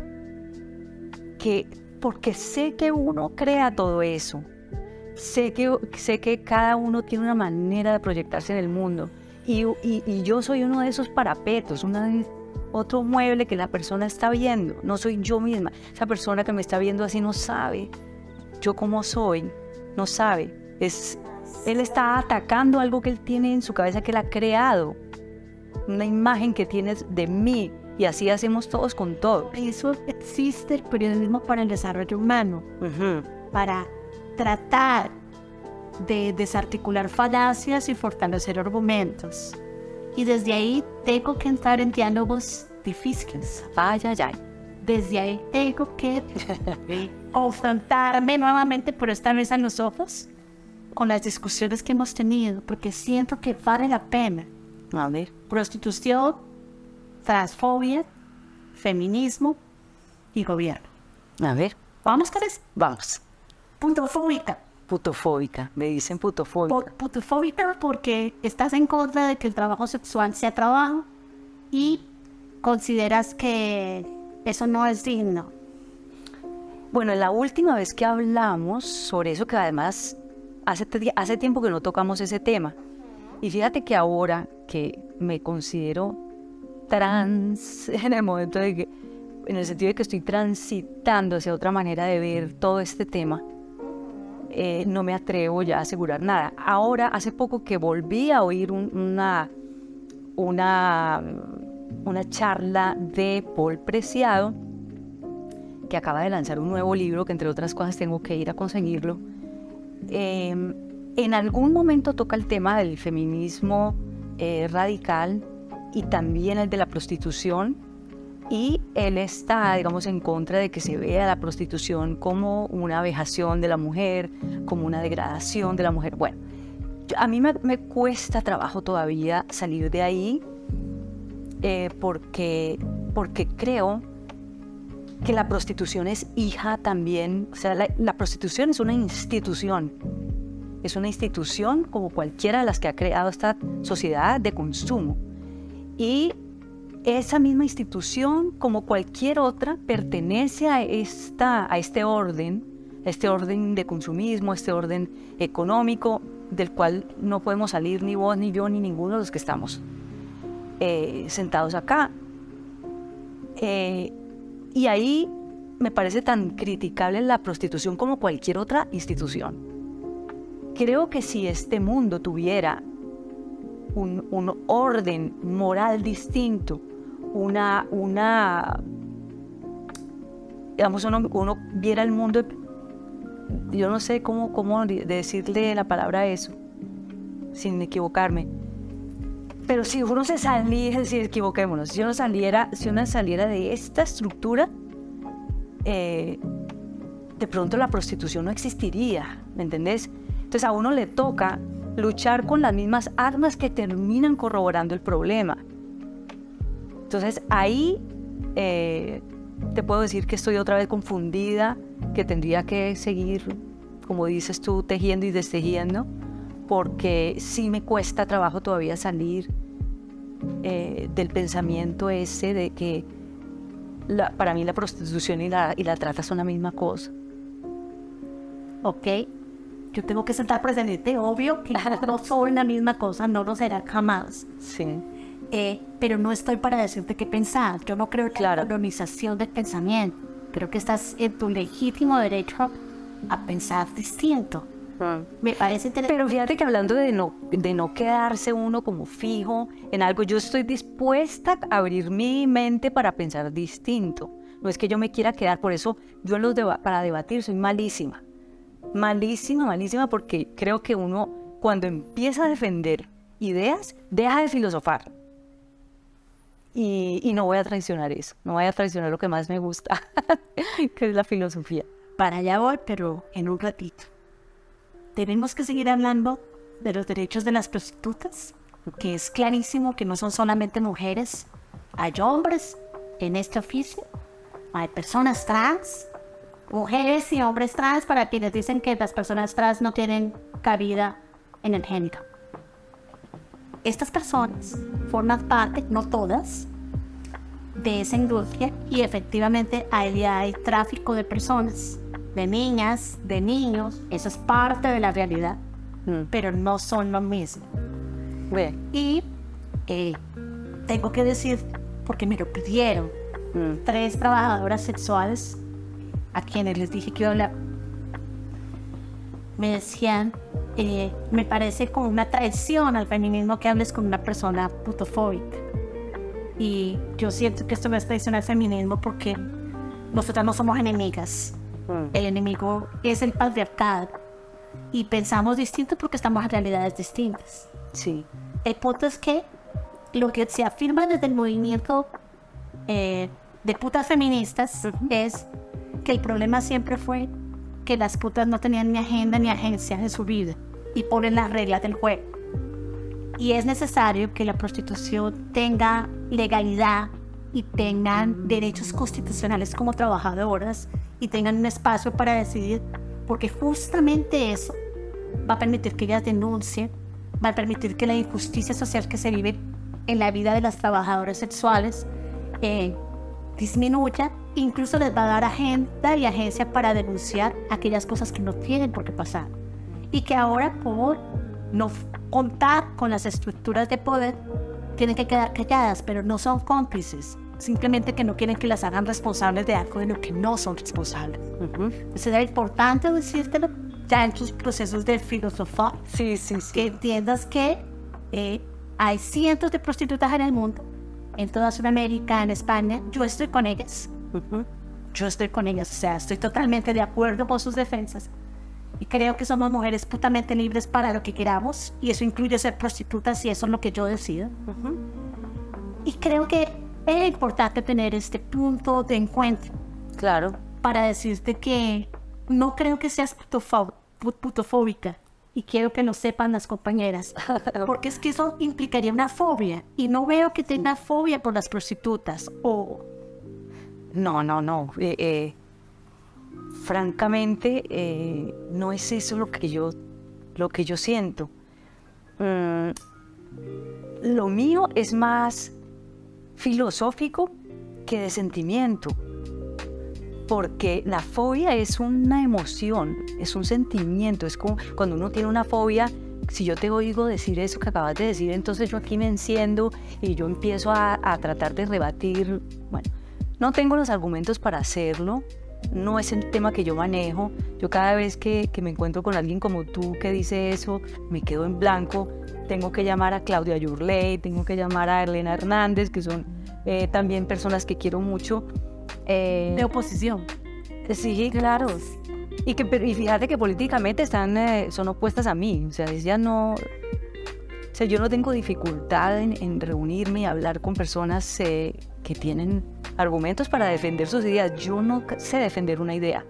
que porque sé que uno crea todo eso, sé que cada uno tiene una manera de proyectarse en el mundo, y yo soy uno de esos parapetos, otro mueble que la persona está viendo, no soy yo misma. Esa persona que me está viendo así no sabe yo cómo soy, no sabe. Él está atacando algo que él tiene en su cabeza, que él ha creado, una imagen que tienes de mí, y así hacemos todos con todo. Eso existe el periodismo para el desarrollo humano, para tratar de desarticular falacias y fortalecer argumentos. Y desde ahí tengo que entrar en diálogos difíciles. Ay, ay, ay. Desde ahí tengo que confrontarme nuevamente, pero esta vez a los ojos, con las discusiones que hemos tenido, porque siento que vale la pena. A ver. Prostitución, transfobia, feminismo y gobierno. A ver. ¿Vamos con eso? Vamos. Putofóbica. Putofóbica, me dicen putofóbica. Putofóbica porque estás en contra de que el trabajo sexual sea trabajo y consideras que eso no es digno. Bueno, la última vez que hablamos sobre eso, que además hace tiempo que no tocamos ese tema, y fíjate que ahora que me considero trans en el momento de que, en el sentido de que estoy transitando hacia otra manera de ver todo este tema, no me atrevo ya a asegurar nada. Ahora, hace poco que volví a oír una charla de Paul Preciado, que acaba de lanzar un nuevo libro, que entre otras cosas tengo que ir a conseguirlo. En algún momento toca el tema del feminismo radical y también el de la prostitución, y él está, digamos, en contra de que se vea la prostitución como una vejación de la mujer, como una degradación de la mujer. Bueno, a mí me cuesta trabajo todavía salir de ahí, porque creo que la prostitución es hija también, o sea, la prostitución es una institución como cualquiera de las que ha creado esta sociedad de consumo, y esa misma institución, como cualquier otra, pertenece a este orden de consumismo, este orden económico, del cual no podemos salir ni vos, ni yo, ni ninguno de los que estamos sentados acá. Y ahí me parece tan criticable la prostitución como cualquier otra institución. Creo que si este mundo tuviera un orden moral distinto, digamos, uno viera el mundo, yo no sé cómo decirle la palabra a eso sin equivocarme, pero si uno se saliera, si equivoquémonos, si uno saliera de esta estructura, de pronto la prostitución no existiría, ¿me entendés? Entonces a uno le toca luchar con las mismas armas que terminan corroborando el problema. Entonces ahí te puedo decir que estoy otra vez confundida, que tendría que seguir, como dices tú, tejiendo y destejiendo, porque sí me cuesta trabajo todavía salir del pensamiento ese de que para mí la prostitución y la trata son la misma cosa. Ok, yo tengo que sentar presente, obvio que no son la misma cosa, no lo serán jamás. Sí. Pero no estoy para decirte qué pensar. Yo no creo en la colonización del pensamiento. Creo que estás en tu legítimo derecho a pensar distinto. Me parece interesante. Pero fíjate que hablando de no quedarse uno como fijo en algo, yo estoy dispuesta a abrir mi mente para pensar distinto. No es que yo me quiera quedar, por eso yo para debatir soy malísima. Malísima, porque creo que uno cuando empieza a defender ideas, deja de filosofar. Y no voy a traicionar eso, no voy a traicionar lo que más me gusta, que es la filosofía. Para allá voy, pero en un ratito. Tenemos que seguir hablando de los derechos de las prostitutas, que es clarísimo que no son solamente mujeres, hay hombres en este oficio hay personas trans, mujeres y hombres trans, para quienes dicen que las personas trans no tienen cabida en el género. Estas personas forman parte, no todas, de esa industria, y efectivamente ahí hay tráfico de personas, de niñas, de niños. Eso es parte de la realidad, pero no son lo mismo. Bien. Y tengo que decir, porque me lo pidieron, 3 trabajadoras sexuales a quienes les dije que iba a hablar, me decían, me parece como una traición al feminismo que hables con una persona putofóbica. Y yo siento que esto no es traición al feminismo, porque nosotras no somos enemigas. El enemigo es el patriarcado, y pensamos distinto porque estamos en realidades distintas. Sí. El punto es que lo que se afirma desde el movimiento de putas feministas es que el problema siempre fue que las putas no tenían ni agenda ni agencia en su vida, y ponen las reglas del juego. Y es necesario que la prostitución tenga legalidad y tengan derechos constitucionales como trabajadoras, y tengan un espacio para decidir, porque justamente eso va a permitir que ellas denuncien, va a permitir que la injusticia social que se vive en la vida de las trabajadoras sexuales disminuya. Incluso les va a dar agenda y agencia para denunciar aquellas cosas que no tienen por qué pasar, y que ahora, por no contar con las estructuras de poder, tienen que quedar calladas, pero no son cómplices, simplemente que no quieren que las hagan responsables de algo de lo que no son responsables. Entonces era importante decírtelo ya en tus procesos de filosofía. Sí. Que entiendas que hay cientos de prostitutas en el mundo, en toda Sudamérica, en España. Yo estoy con ellas. Yo estoy con ellas, o sea, estoy totalmente de acuerdo con sus defensas. Y creo que somos mujeres putamente libres para lo que queramos, y eso incluye ser prostitutas, y eso es lo que yo decido. Y creo que es importante tener este punto de encuentro. Claro. Para decirte que no creo que seas putofóbica, y quiero que lo sepan las compañeras, porque es que eso implicaría una fobia, y no veo que tenga fobia por las prostitutas. No. Francamente, no es eso lo que yo siento. Lo mío es más filosófico que de sentimiento, porque la fobia es una emoción, es un sentimiento. Es como cuando uno tiene una fobia. Si yo te oigo decir eso que acabas de decir, entonces yo aquí me enciendo y yo empiezo a tratar de rebatir. Bueno, no tengo los argumentos para hacerlo, no es el tema que yo manejo. Yo cada vez que me encuentro con alguien como tú que dice eso, me quedo en blanco. Tengo que llamar a Claudia Yurley, tengo que llamar a Elena Hernández, que son también personas que quiero mucho. De oposición. Sí, claro. Y fíjate que políticamente son opuestas a mí. O sea, ellas no... O sea, yo no tengo dificultad en reunirme y hablar con personas que tienen argumentos para defender sus ideas. Yo no sé defender una idea.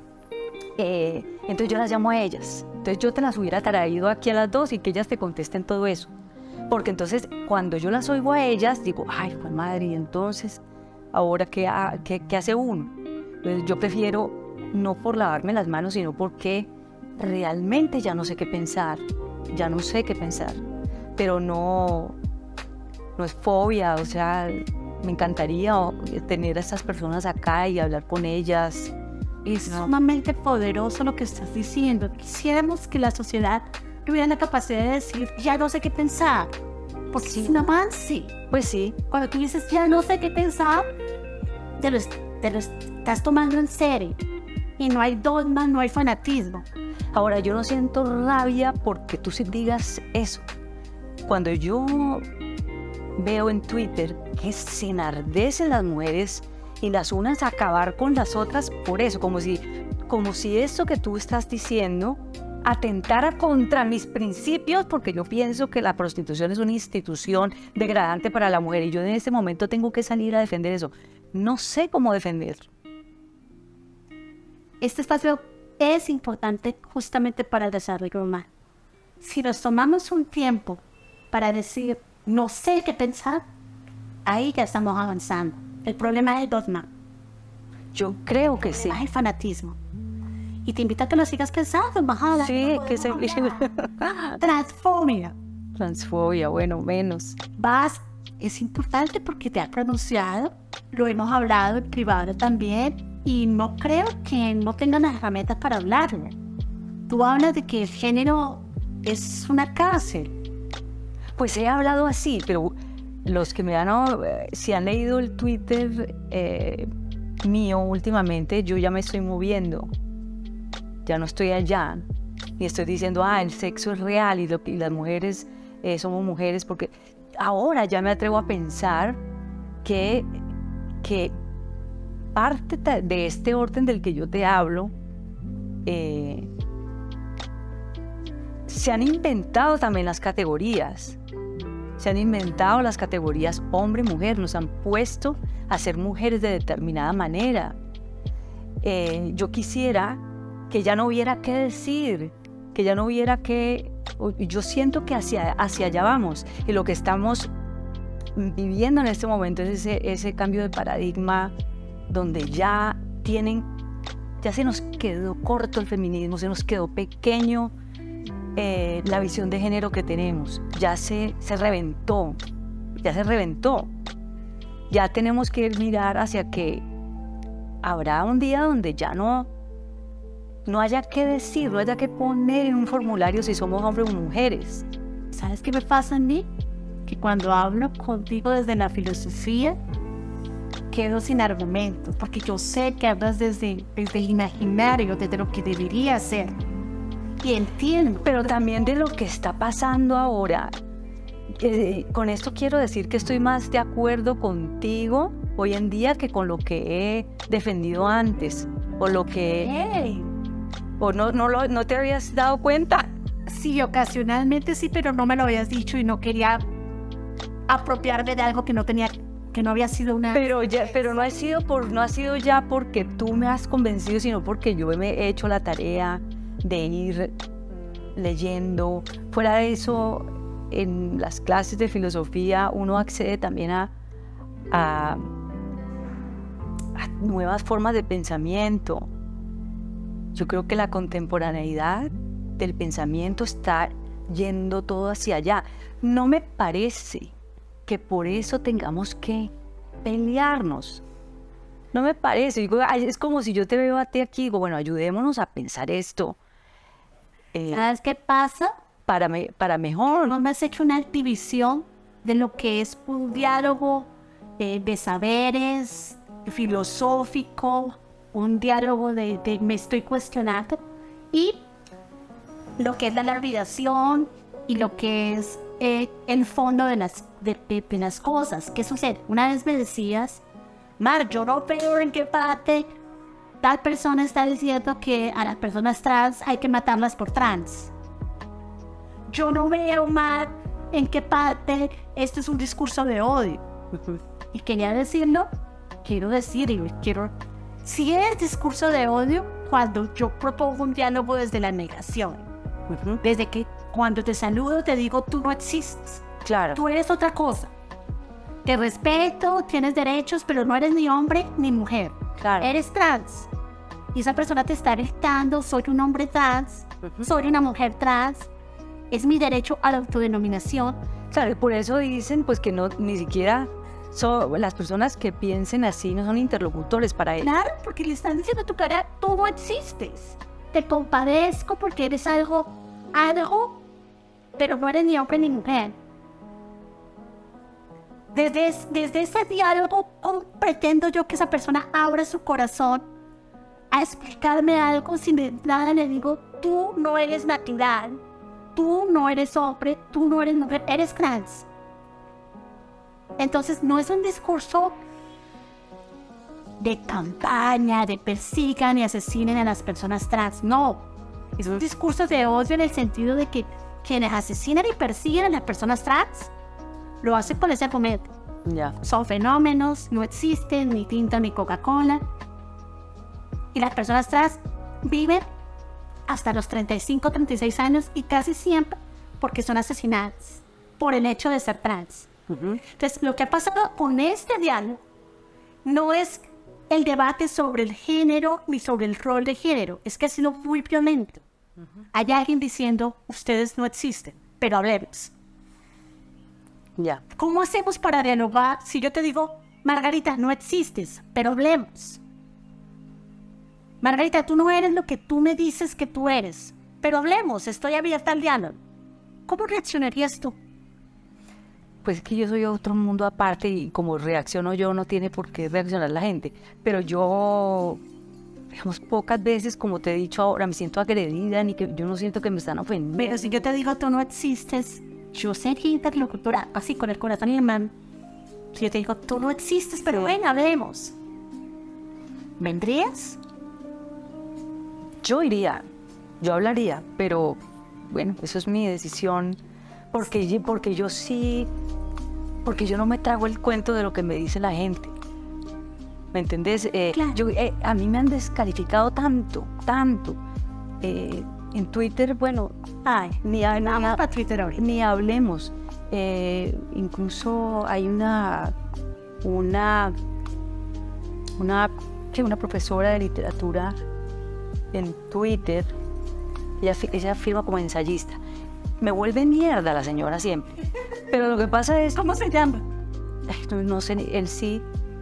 Entonces yo las llamo a ellas. Entonces yo te las hubiera traído aquí a las dos y que ellas te contesten todo eso. Porque entonces cuando yo las oigo a ellas, digo, ay, pues madre, y entonces, ¿ahora qué hace uno? Entonces yo prefiero, no por lavarme las manos, sino porque realmente ya no sé qué pensar. Ya no sé qué pensar. Pero no es fobia, o sea, me encantaría tener a estas personas acá y hablar con ellas. Es sumamente poderoso lo que estás diciendo. Quisiéramos que la sociedad tuviera la capacidad de decir, ya no sé qué pensar. Porque sí. Es un avance. Pues sí. Cuando tú dices, ya no sé qué pensar, te lo estás tomando en serio. Y no hay dogma, no hay fanatismo. Ahora, yo no siento rabia porque tú sí digas eso. Cuando yo veo en Twitter que se enardecen las mujeres y las unas a acabar con las otras por eso, como si eso que tú estás diciendo atentara contra mis principios, porque yo pienso que la prostitución es una institución degradante para la mujer y yo en este momento tengo que salir a defender eso. No sé cómo defenderlo. Este espacio es importante justamente para el desarrollo humano. Si nos tomamos un tiempo para decir, no sé qué pensar, ahí ya estamos avanzando. El problema es el dogma. Yo creo que sí. Hay fanatismo. Y te invito a que lo sigas pensando, embajada. Sí, que se... Transfobia. Transfobia, bueno, menos. Es importante porque te has pronunciado, lo hemos hablado en privado también, y no creo que no tengan las herramientas para hablarlo. Tú hablas de que el género es una cárcel. Pues he hablado así, pero los que si han leído el Twitter mío últimamente, yo ya me estoy moviendo. Ya no estoy allá. Y estoy diciendo, el sexo es real y las mujeres somos mujeres, porque ahora ya me atrevo a pensar que parte de este orden del que yo te hablo, se han inventado también las categorías. Se han inventado las categorías hombre y mujer, nos han puesto a ser mujeres de determinada manera. Yo quisiera que ya no hubiera qué decir, que ya no hubiera qué... Yo siento que hacia allá vamos, y lo que estamos viviendo en este momento es ese cambio de paradigma donde ya se nos quedó corto el feminismo, se nos quedó pequeño la visión de género que tenemos, ya se reventó, ya tenemos que mirar hacia que habrá un día donde ya no haya que decir, no haya que poner en un formulario si somos hombres o mujeres. ¿Sabes qué me pasa a mí? Que cuando hablo contigo desde la filosofía, quedo sin argumentos, porque yo sé que hablas desde el imaginario, desde lo que debería ser. Y entiendo. Pero también de lo que está pasando ahora. Con esto quiero decir que estoy más de acuerdo contigo hoy en día que con lo que he defendido antes, o lo que... ¿O no te habías dado cuenta? Sí, ocasionalmente sí, pero no me lo habías dicho y no quería apropiarme de algo que no había sido una... Pero no ha sido ya porque tú me has convencido, sino porque yo me he hecho la tarea de ir leyendo. Fuera de eso, en las clases de filosofía uno accede también a nuevas formas de pensamiento. Yo creo que la contemporaneidad del pensamiento está yendo todo hacia allá. No me parece que por eso tengamos que pelearnos. No me parece. Digo, es como si yo te veo a ti aquí y digo, bueno, ayudémonos a pensar esto. ¿Sabes qué pasa? Para mejor. No me has hecho una división de lo que es un diálogo de saberes, filosófico, un diálogo de me estoy cuestionando, y lo que es la lapidación y lo que es el fondo de las cosas. ¿Qué sucede? Una vez me decías, Mar, yo no veo en qué parte tal persona está diciendo que a las personas trans hay que matarlas por trans. Yo no veo, Mar, en qué parte esto es un discurso de odio. Y quería decirlo, quiero decir, si es discurso de odio, cuando yo propongo un diálogo desde la negación, desde que cuando te saludo te digo, tú no existes, claro, tú eres otra cosa, te respeto, tienes derechos, pero no eres ni hombre ni mujer, claro, eres trans, y esa persona te está gritando, soy un hombre trans, soy una mujer trans, es mi derecho a la autodenominación. Claro, por eso dicen pues que no, ni siquiera las personas que piensen así no son interlocutores para él. Claro, porque le están diciendo a tu cara, tú no existes. Te compadezco porque eres algo, pero no eres ni hombre ni mujer. Desde ese diálogo, pretendo yo que esa persona abra su corazón a explicarme algo. Sin nada le digo, tú no eres natural, tú no eres hombre, tú no eres mujer, eres trans. Entonces no es un discurso de campaña, de persigan y asesinen a las personas trans, no. Es un discurso de odio en el sentido de que quienes asesinan y persiguen a las personas trans lo hacen con ese argumento. Son fenómenos, no existen ni tinta ni Coca-Cola. Y las personas trans viven hasta los 35, 36 años y casi siempre porque son asesinadas por el hecho de ser trans. Entonces, lo que ha pasado con este diálogo no es el debate sobre el género ni sobre el rol de género. Es que ha sido muy violento. Hay alguien diciendo, ustedes no existen, pero hablemos. Ya. ¿Cómo hacemos para dialogar si yo te digo, Margarita, no existes, pero hablemos? Margarita, tú no eres lo que tú me dices que tú eres, pero hablemos, estoy abierta al diálogo. ¿Cómo reaccionarías tú? Pues es que yo soy otro mundo aparte y como reacciono yo no tiene por qué reaccionar la gente. Pero yo, digamos, pocas veces, como te he dicho ahora, me siento agredida ni que yo no siento que me están ofendiendo. Pero si yo te digo tú no existes, yo sería interlocutora, así con el corazón en la mano. Si yo te digo tú no existes, pero ven, hablemos. ¿Vendrías? Yo iría, yo hablaría, pero bueno, eso es mi decisión. Porque yo sí, porque yo no me trago el cuento de lo que me dice la gente. ¿Me entendés? Claro. A mí me han descalificado tanto. En Twitter, bueno, Ay, nada para Twitter ahora. ni hablemos. Incluso hay una profesora de literatura en Twitter, ella firma como ensayista. Me vuelve mierda la señora siempre. Pero lo que pasa es... ¿Cómo se llama? No sé, él sí...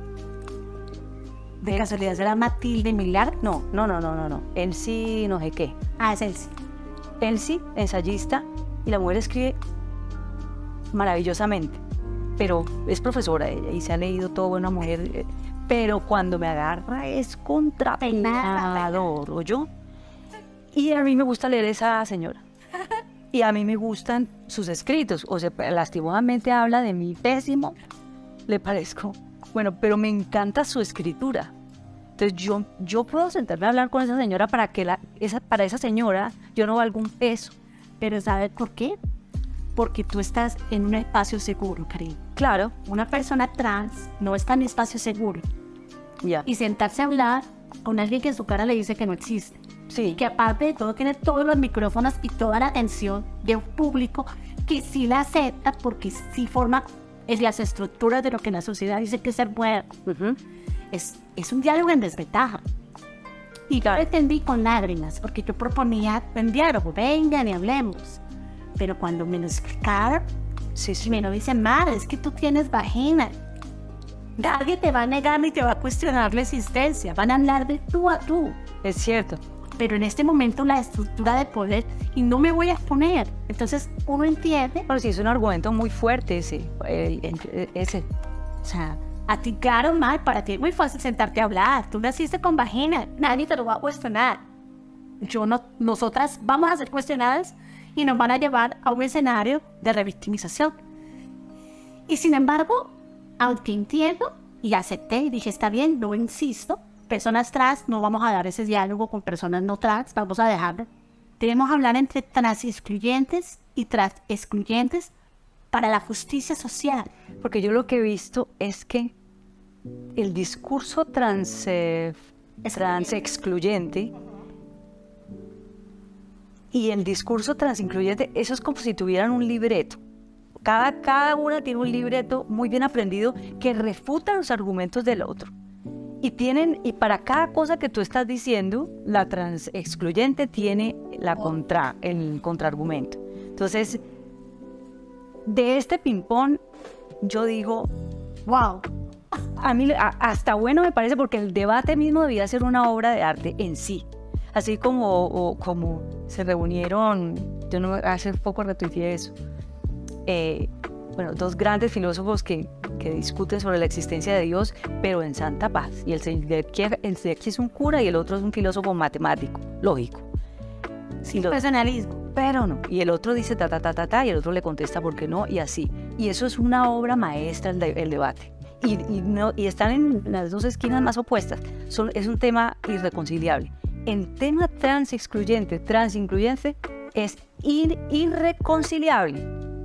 ¿De casualidad será Matilde Millar? No. Él sí, no sé qué. Ah, es él sí. Él sí, ensayista, y la mujer escribe maravillosamente. Pero es profesora ella y se ha leído todo, una mujer... Pero cuando me agarra es contrapeinador, ¿o yo? Y a mí me gusta leer esa señora. Y a mí me gustan sus escritos. O sea, lastimosamente habla de mí pésimo. Le parezco. Bueno, pero me encanta su escritura. Entonces yo puedo sentarme a hablar con esa señora para que para esa señora yo no valgo un peso. Pero ¿sabes por qué? Porque tú estás en un espacio seguro, cariño. Claro. Una persona trans no está en espacio seguro. Ya. Y sentarse a hablar con alguien que en su cara le dice que no existe. Sí. Que aparte de todo tiene todos los micrófonos y toda la atención de un público que sí la acepta porque sí forma las estructuras de lo que la sociedad dice que es ser mujer. Es un diálogo en desventaja. Y yo pretendí con lágrimas porque yo proponía un diálogo, vengan y hablemos. Pero cuando me lo explicaron, me lo dicen, madre, es que tú tienes vagina. Nadie te va a negar ni te va a cuestionar la existencia. Van a hablar de tú a tú. Es cierto. Pero en este momento la estructura de poder, y no me voy a exponer. Entonces uno entiende. Bueno, sí, es un argumento muy fuerte ese. O sea, a ti, claro, Mar, para ti es muy fácil sentarte a hablar. Tú naciste con vagina, nadie te lo va a cuestionar. Nosotras vamos a ser cuestionadas y nos van a llevar a un escenario de revictimización. Y sin embargo, aunque entiendo y acepté y dije, está bien, no insisto, personas trans, no vamos a dar ese diálogo con personas no trans, vamos a dejarlo. Debemos hablar entre trans excluyentes y trans excluyentes para la justicia social. Porque yo lo que he visto es que el discurso trans excluyente y el discurso trans incluyente, eso es como si tuvieran un libreto. Cada una tiene un libreto muy bien aprendido que refuta los argumentos del otro. Y para cada cosa que tú estás diciendo, la trans excluyente tiene el contraargumento. Entonces, de este ping-pong, yo digo, wow, a mí hasta bueno me parece porque el debate mismo debía ser una obra de arte en sí. Así como se reunieron, hace poco retuiteé eso, dos grandes filósofos que discuten sobre la existencia de Dios, pero en santa paz. Y el señor de aquí es un cura y el otro es un filósofo matemático, lógico. Personalismo. Pero no. Y el otro dice y el otro le contesta por qué no, y así. Y eso es una obra maestra, el debate. Y están en las dos esquinas más opuestas. Es un tema irreconciliable. El tema trans excluyente, trans incluyente, es irreconciliable.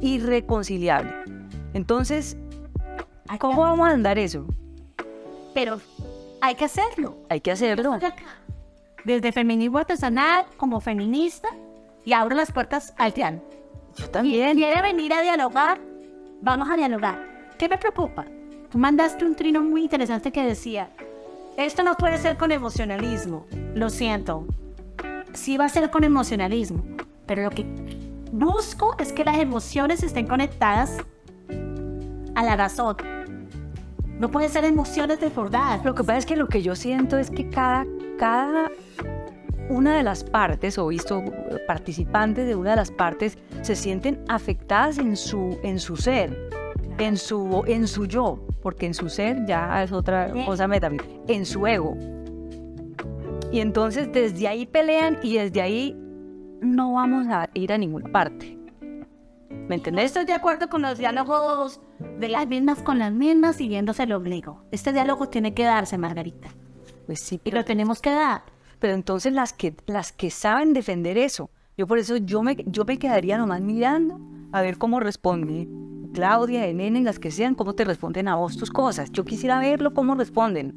Entonces, ¿cómo vamos a andar eso? Pero hay que hacerlo. Hay que hacerlo. Desde feminismo artesanal, como feminista, y abro las puertas al diálogo. Yo también. ¿Quiere venir a dialogar? Vamos a dialogar. ¿Qué me preocupa? Tú mandaste un trino muy interesante que decía, Esto no puede ser con emocionalismo, lo siento. Sí va a ser con emocionalismo, pero lo que busco es que las emociones estén conectadas a la razón. No pueden ser emociones desbordadas. Lo que pasa es que lo que yo siento es que cada una de las partes, o visto participantes de una de las partes, se sienten afectadas en su ser, en su yo, porque en su ser ya es otra cosa metafísica, en su ego. Y entonces desde ahí pelean y desde ahí no vamos a ir a ninguna parte. ¿Me entendés? Estoy de acuerdo con los diálogos de las mismas con las mismas, siguiéndose el ombligo. Este diálogo tiene que darse, Margarita. Pues sí, Y lo tenemos que dar. pero entonces las que saben defender eso, por eso yo me quedaría nomás mirando a ver cómo responde Claudia, Elena y las que sean, cómo te responden a vos tus cosas. Yo quisiera verlo cómo responden.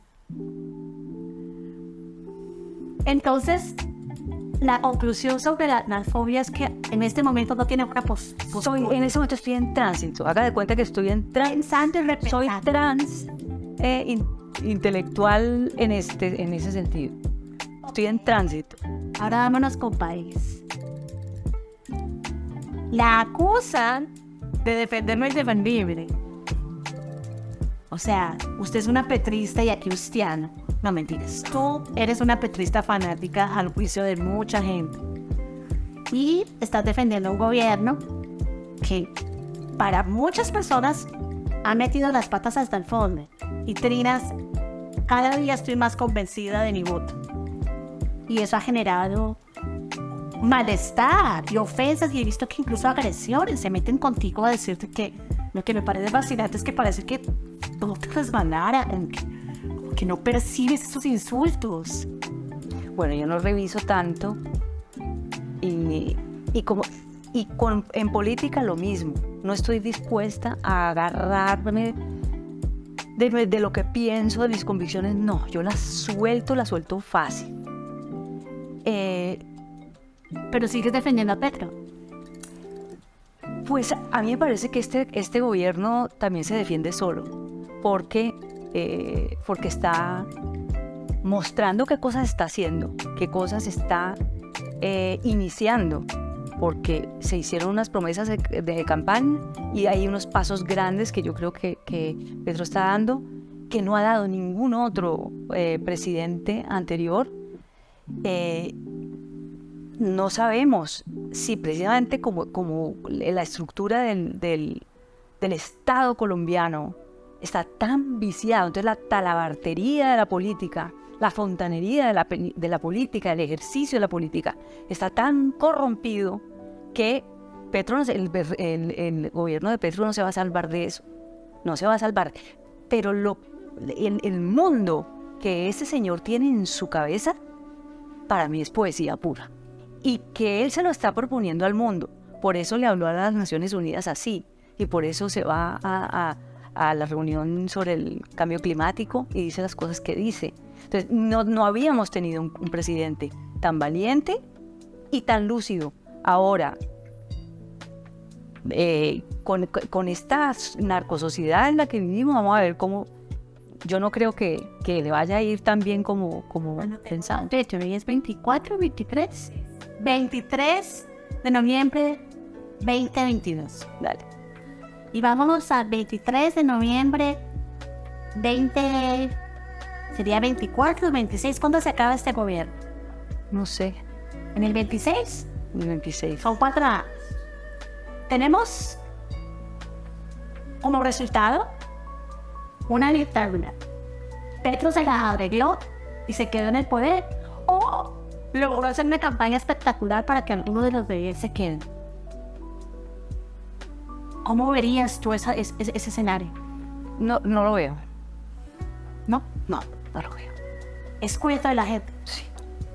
Entonces, la conclusión sobre la fobia es que en este momento no tiene una En ese momento estoy en tránsito. Haga de cuenta que estoy en pensando y repensando. Soy trans intelectual en ese sentido. Estoy en tránsito. Ahora vámonos con país. La acusan de defender lo indefendible. O sea, usted es una petrista y aquí ustiana. No, mentiras. Tú eres una petrista fanática al juicio de mucha gente. Y estás defendiendo un gobierno que para muchas personas ha metido las patas hasta el fondo. Y Trinas, cada día estoy más convencida de mi voto. Y eso ha generado malestar y ofensas, y he visto que incluso agresiones se meten contigo a decirte que lo que me parece fascinante es que parece que todo te resbalara, que no percibes esos insultos. Bueno, yo no reviso tanto en política lo mismo. No estoy dispuesta a agarrarme de lo que pienso, de mis convicciones. No, yo las suelto fácil. Pero sigues defendiendo a Petro. Pues a mí me parece que este gobierno también se defiende solo, porque está mostrando qué cosas está haciendo, qué cosas está iniciando, porque se hicieron unas promesas de campaña y hay unos pasos grandes que yo creo que Petro está dando, que no ha dado ningún otro presidente anterior. No sabemos si precisamente como la estructura del Estado colombiano está tan viciado, entonces la talabartería de la política, la fontanería de la política, el ejercicio de la política, está tan corrompido que el gobierno de Petro no se va a salvar de eso, no se va a salvar. Pero el mundo que ese señor tiene en su cabeza, para mí es poesía pura. Y que él se lo está proponiendo al mundo. Por eso le habló a las Naciones Unidas así. Y por eso se va a la reunión sobre el cambio climático y dice las cosas que dice. Entonces, no habíamos tenido un presidente tan valiente y tan lúcido. Ahora, con esta narcosociedad en la que vivimos, vamos a ver cómo. Yo no creo que le vaya a ir tan bien como pensamos. De hecho, hoy es 24, 23. 23 de noviembre 2022. Dale. Y vámonos al 23 de noviembre 20... ¿Sería 24 o 26? ¿Cuándo se acaba este gobierno? No sé. ¿En el 26? El 26. Son 4 años. Tenemos como resultado una dictadura. Petro se la arregló y se quedó en el poder, o logró hacer una campaña espectacular para que alguno de los bebés se queden. ¿Cómo verías tú ese escenario? No lo veo. ¿No? No lo veo. Es cuento de la gente. Sí.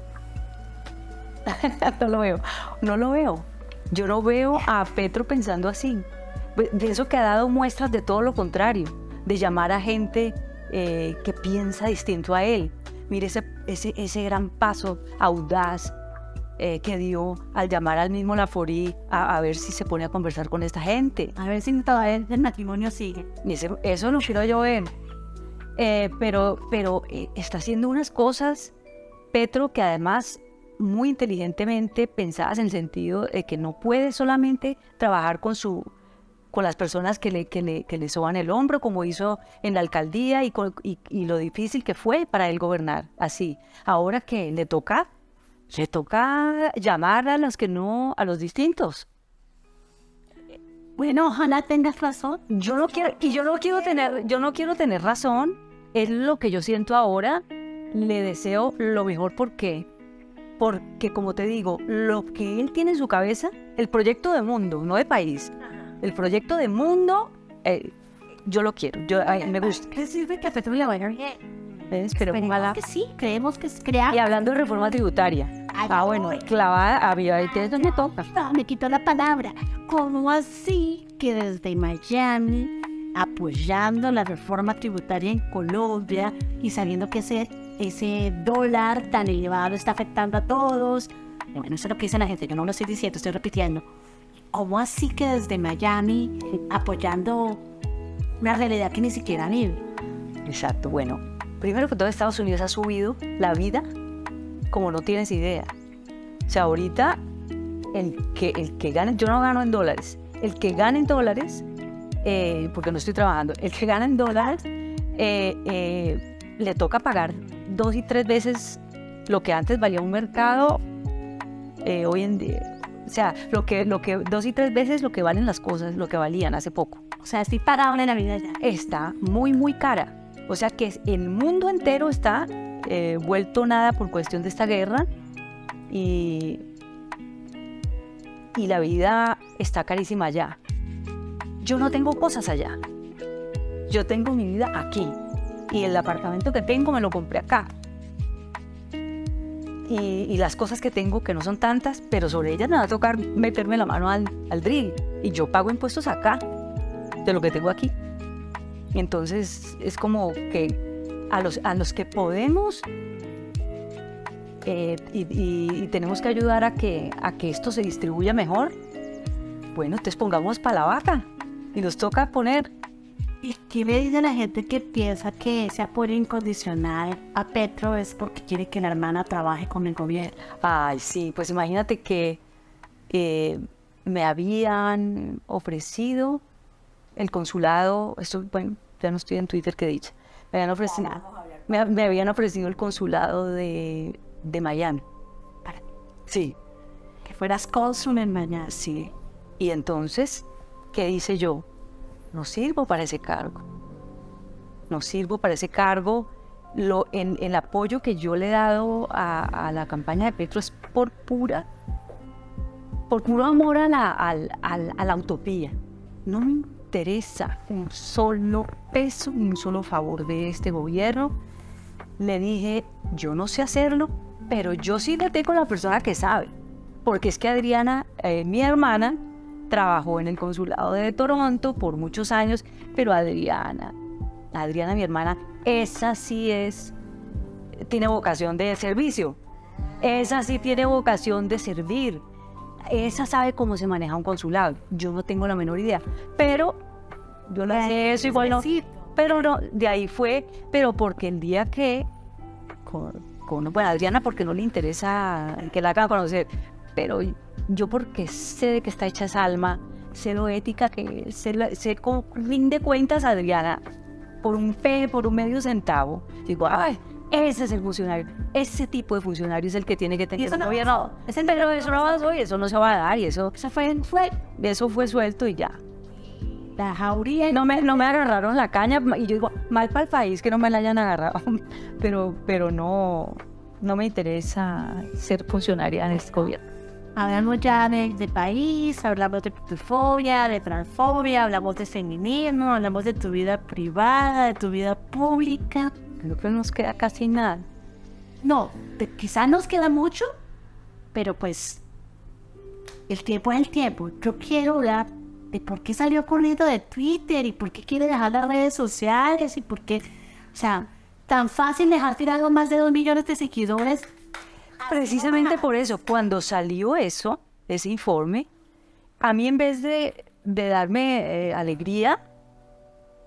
No lo veo. Yo no veo a Petro pensando así. De eso que ha dado muestras de todo lo contrario, de llamar a gente que piensa distinto a él. Mire ese gran paso audaz que dio al llamar al mismo Laforí a ver si se pone a conversar con esta gente. A ver si todavía el matrimonio sigue. Eso lo quiero yo ver. pero está haciendo unas cosas, Petro, que además muy inteligentemente pensadas en el sentido de que no puede solamente trabajar con las personas que le soban el hombro, como hizo en la alcaldía, y lo difícil que fue para él gobernar así. Ahora que le toca llamar a los distintos. Bueno, ojalá tengas razón. Yo no quiero tener razón. Es lo que yo siento ahora. Le deseo lo mejor porque como te digo, lo que él tiene en su cabeza, el proyecto de mundo, no de país, el proyecto de mundo, yo lo quiero, me gusta. ¿Qué sirve que a Petro le vaya bien? Pero Esperemos que sí, creemos que es crear. Y hablando de reforma tributaria, bueno, clavada, es donde toca. Me quitó la palabra. ¿Cómo así que desde Miami, apoyando la reforma tributaria en Colombia y sabiendo que ese dólar tan elevado está afectando a todos? Bueno, eso es lo que dice la gente, yo no lo estoy diciendo, estoy repitiendo. ¿Cómo así que desde Miami, apoyando una realidad que ni siquiera vive? Exacto, bueno, primero que todo Estados Unidos ha subido la vida como no tienes idea. O sea, ahorita el que gane, yo no gano en dólares, el que gane en dólares, porque no estoy trabajando, el que gana en dólares le toca pagar 2 y 3 veces lo que antes valía un mercado hoy en día. O sea, lo que 2 y 3 veces lo que valen las cosas, lo que valían hace poco. O sea, estoy pagable en la vida ya. Está muy, muy cara. O sea que el mundo entero está vuelto nada por cuestión de esta guerra y la vida está carísima allá. Yo no tengo cosas allá. Yo tengo mi vida aquí. Y el apartamento que tengo me lo compré acá. Y las cosas que tengo, que no son tantas, pero sobre ellas me va a tocar meterme la mano al drill. Y yo pago impuestos acá, de lo que tengo aquí. Entonces, es como que a los que podemos y tenemos que ayudar a que esto se distribuya mejor, bueno, entonces pongamos para la vaca. Y nos toca poner. ¿Y qué le dice a la gente que piensa que ese apoyo incondicional a Petro es porque quiere que la hermana trabaje con el gobierno? Ay, sí, pues imagínate que me habían ofrecido el consulado, esto, bueno, ya no estoy en Twitter, que he dicho, me habían ofrecido el consulado de Miami. Sí. Que fueras cónsul en Miami. Sí. Y entonces, ¿qué hice yo? No sirvo para ese cargo. No sirvo para ese cargo. El apoyo que yo le he dado a la campaña de Petro es por puro amor a la utopía. No me interesa un solo peso, un solo favor de este gobierno. Le dije, yo no sé hacerlo, pero yo sí le tengo la persona que sabe. Porque es que Adriana, mi hermana, trabajó en el consulado de Toronto por muchos años, pero Adriana, mi hermana, esa sí tiene vocación de servicio. Esa sí tiene vocación de servir. Esa sabe cómo se maneja un consulado. Yo no tengo la menor idea. Pero yo no sé eso igual no. Pero no, de ahí fue, pero porque el día que bueno, Adriana porque no le interesa que la hagan conocer, pero yo porque sé de qué está hecha esa alma, sé lo ética que es, sé cómo rinde cuentas Adriana por un medio centavo. Digo, ay, ese es el funcionario, ese tipo de funcionario es el que tiene que tener. Y eso no gobierno, pero eso no pasó y eso no se va a dar y eso fue suelto y ya. La jauría. No me agarraron la caña y yo digo, mal para el país que no me la hayan agarrado, pero no me interesa ser funcionaria en este gobierno. Hablamos ya de país, hablamos de fobia, de transfobia, hablamos de feminismo, hablamos de tu vida privada, de tu vida pública. Creo que no nos queda casi nada. No, quizás nos queda mucho, pero pues el tiempo es el tiempo. Yo quiero hablar de por qué salió corriendo de Twitter y por qué quiere dejar las redes sociales y por qué, o sea, tan fácil dejar tirado más de 2 millones de seguidores. Precisamente por eso, cuando salió ese informe, a mí en vez de darme alegría,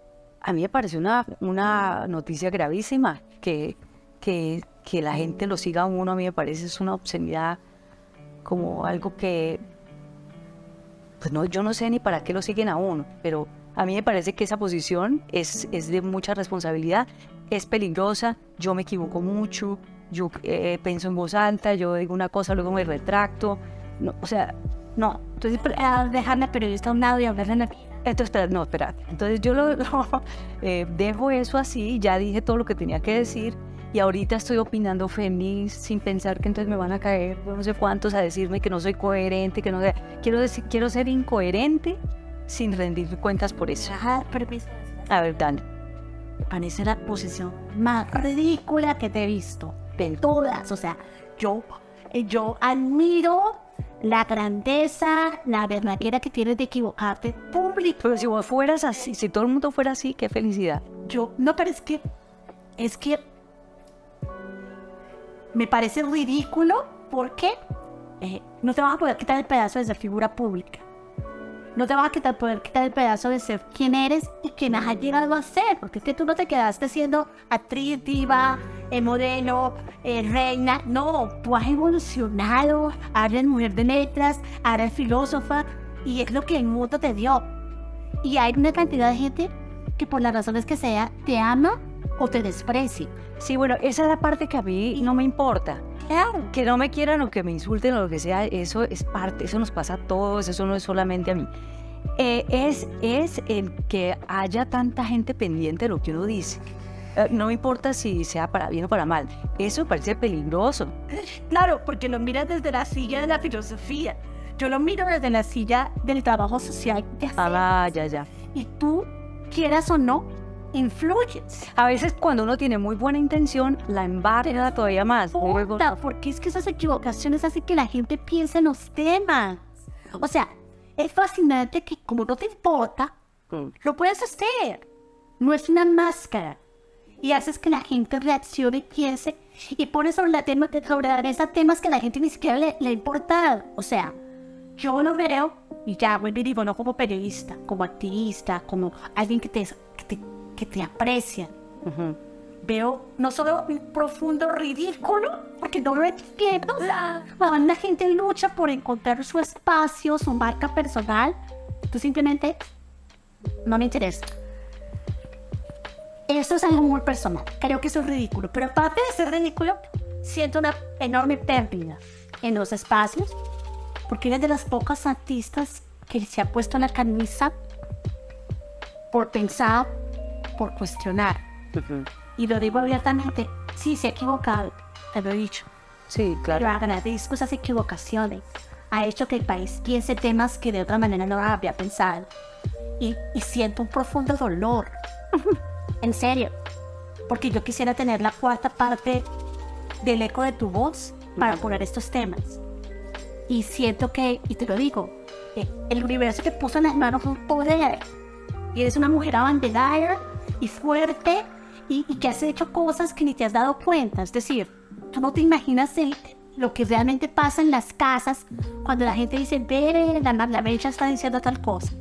a mí me pareció una noticia gravísima, que la gente lo siga a uno, a mí me parece es una obscenidad, como algo que, pues no, yo no sé ni para qué lo siguen a uno, pero a mí me parece que esa posición es de mucha responsabilidad, es peligrosa, yo me equivoco mucho, yo pienso en voz alta, yo digo una cosa, luego me retracto, no, o sea, no. Entonces, dejarme periodista a un lado y hablar en la... Entonces, espera. Entonces yo dejo eso así, ya dije todo lo que tenía que decir y ahorita estoy opinando feliz sin pensar que entonces me van a caer no sé cuántos a decirme que no soy coherente, que no sé. Quiero ser incoherente sin rendir cuentas por eso. Ajá, permiso. A ver, dale. Me parece la posición más ridícula que te he visto, de todas. O sea, yo admiro la grandeza, la verdadera que tienes de equivocarte público. Pero si vos fueras así, si todo el mundo fuera así, qué felicidad. No, pero es que me parece ridículo porque no te vas a poder quitar el pedazo de ser figura pública. No te vas a poder quitar el pedazo de ser quien eres y quien has llegado a ser. Porque es que tú no te quedaste siendo actriz, diva, modelo, reina. No, tú has evolucionado, ahora eres mujer de letras, ahora eres filósofa. Y es lo que el mundo te dio. Y hay una cantidad de gente que por las razones que sea, te ama o te desprecia. Sí, bueno, esa es la parte que a mí no me importa. Claro. Que no me quieran o que me insulten o lo que sea, eso es parte, eso nos pasa a todos, eso no es solamente a mí. Es el que haya tanta gente pendiente de lo que uno dice. No me importa si sea para bien o para mal, eso me parece peligroso. Claro, porque lo miras desde la silla de la filosofía. Yo lo miro desde la silla del trabajo social. Ya. Y tú, quieras o no, influyes. A veces cuando uno tiene muy buena intención, la embarga todavía más. Porque es que esas equivocaciones hacen que la gente piense en los temas. O sea, es fascinante que como no te importa, lo puedes hacer. No es una máscara. Y haces que la gente reaccione y piense y pones sobre la mesa temas que a la gente ni siquiera le ha importado. O sea, yo lo veo y ya, vuelvo y digo, no como periodista, como activista, como alguien que te aprecia. Veo no solo un profundo ridículo, porque no lo entiendo. La gente lucha por encontrar su espacio, su marca personal. Tú simplemente no me interesa. Eso es algo muy personal. Creo que eso es ridículo. Pero aparte de ser ridículo, siento una enorme pérdida en los espacios, porque eres de las pocas artistas que se ha puesto la camisa por pensar, por cuestionar. Y lo digo abiertamente, sí, se ha equivocado, te lo he dicho. Sí, claro. Pero agradezco esas equivocaciones. Ha hecho que el país piense temas que de otra manera no había pensado. Y siento un profundo dolor. En serio. Porque yo quisiera tener la cuarta parte del eco de tu voz para poner estos temas. Y siento que, y te lo digo, el universo te puso en las manos un poder. Y eres una mujer abanderada y fuerte y que has hecho cosas que ni te has dado cuenta. Es decir, tú no te imaginas lo que realmente pasa en las casas cuando la gente dice, ve, la Mencha está diciendo tal cosa.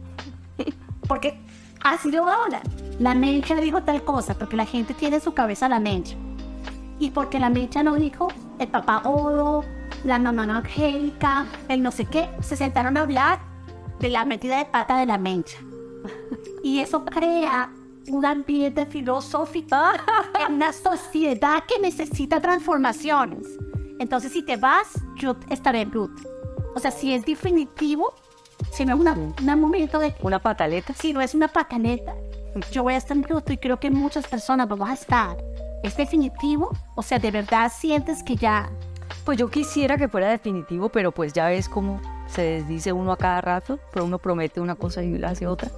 Porque ha sido ahora. La Mencha dijo tal cosa porque la gente tiene en su cabeza la Mencha. Y porque la Mencha no dijo el papá Odo, la mamá Angélica, el no sé qué, se sentaron a hablar de la metida de pata de la Mencha. Y eso crea un ambiente filosófico en una sociedad que necesita transformaciones. Entonces, si te vas, yo estaré en bruto. O sea, si es definitivo, si no es un momento de... ¿Una pataleta? Si no es una pataleta, yo voy a estar en bruto y creo que muchas personas vamos a estar. ¿Es definitivo? O sea, ¿de verdad sientes que ya...? Pues yo quisiera que fuera definitivo, pero pues ya ves cómo se desdice uno a cada rato, pero uno promete una cosa y hace otra.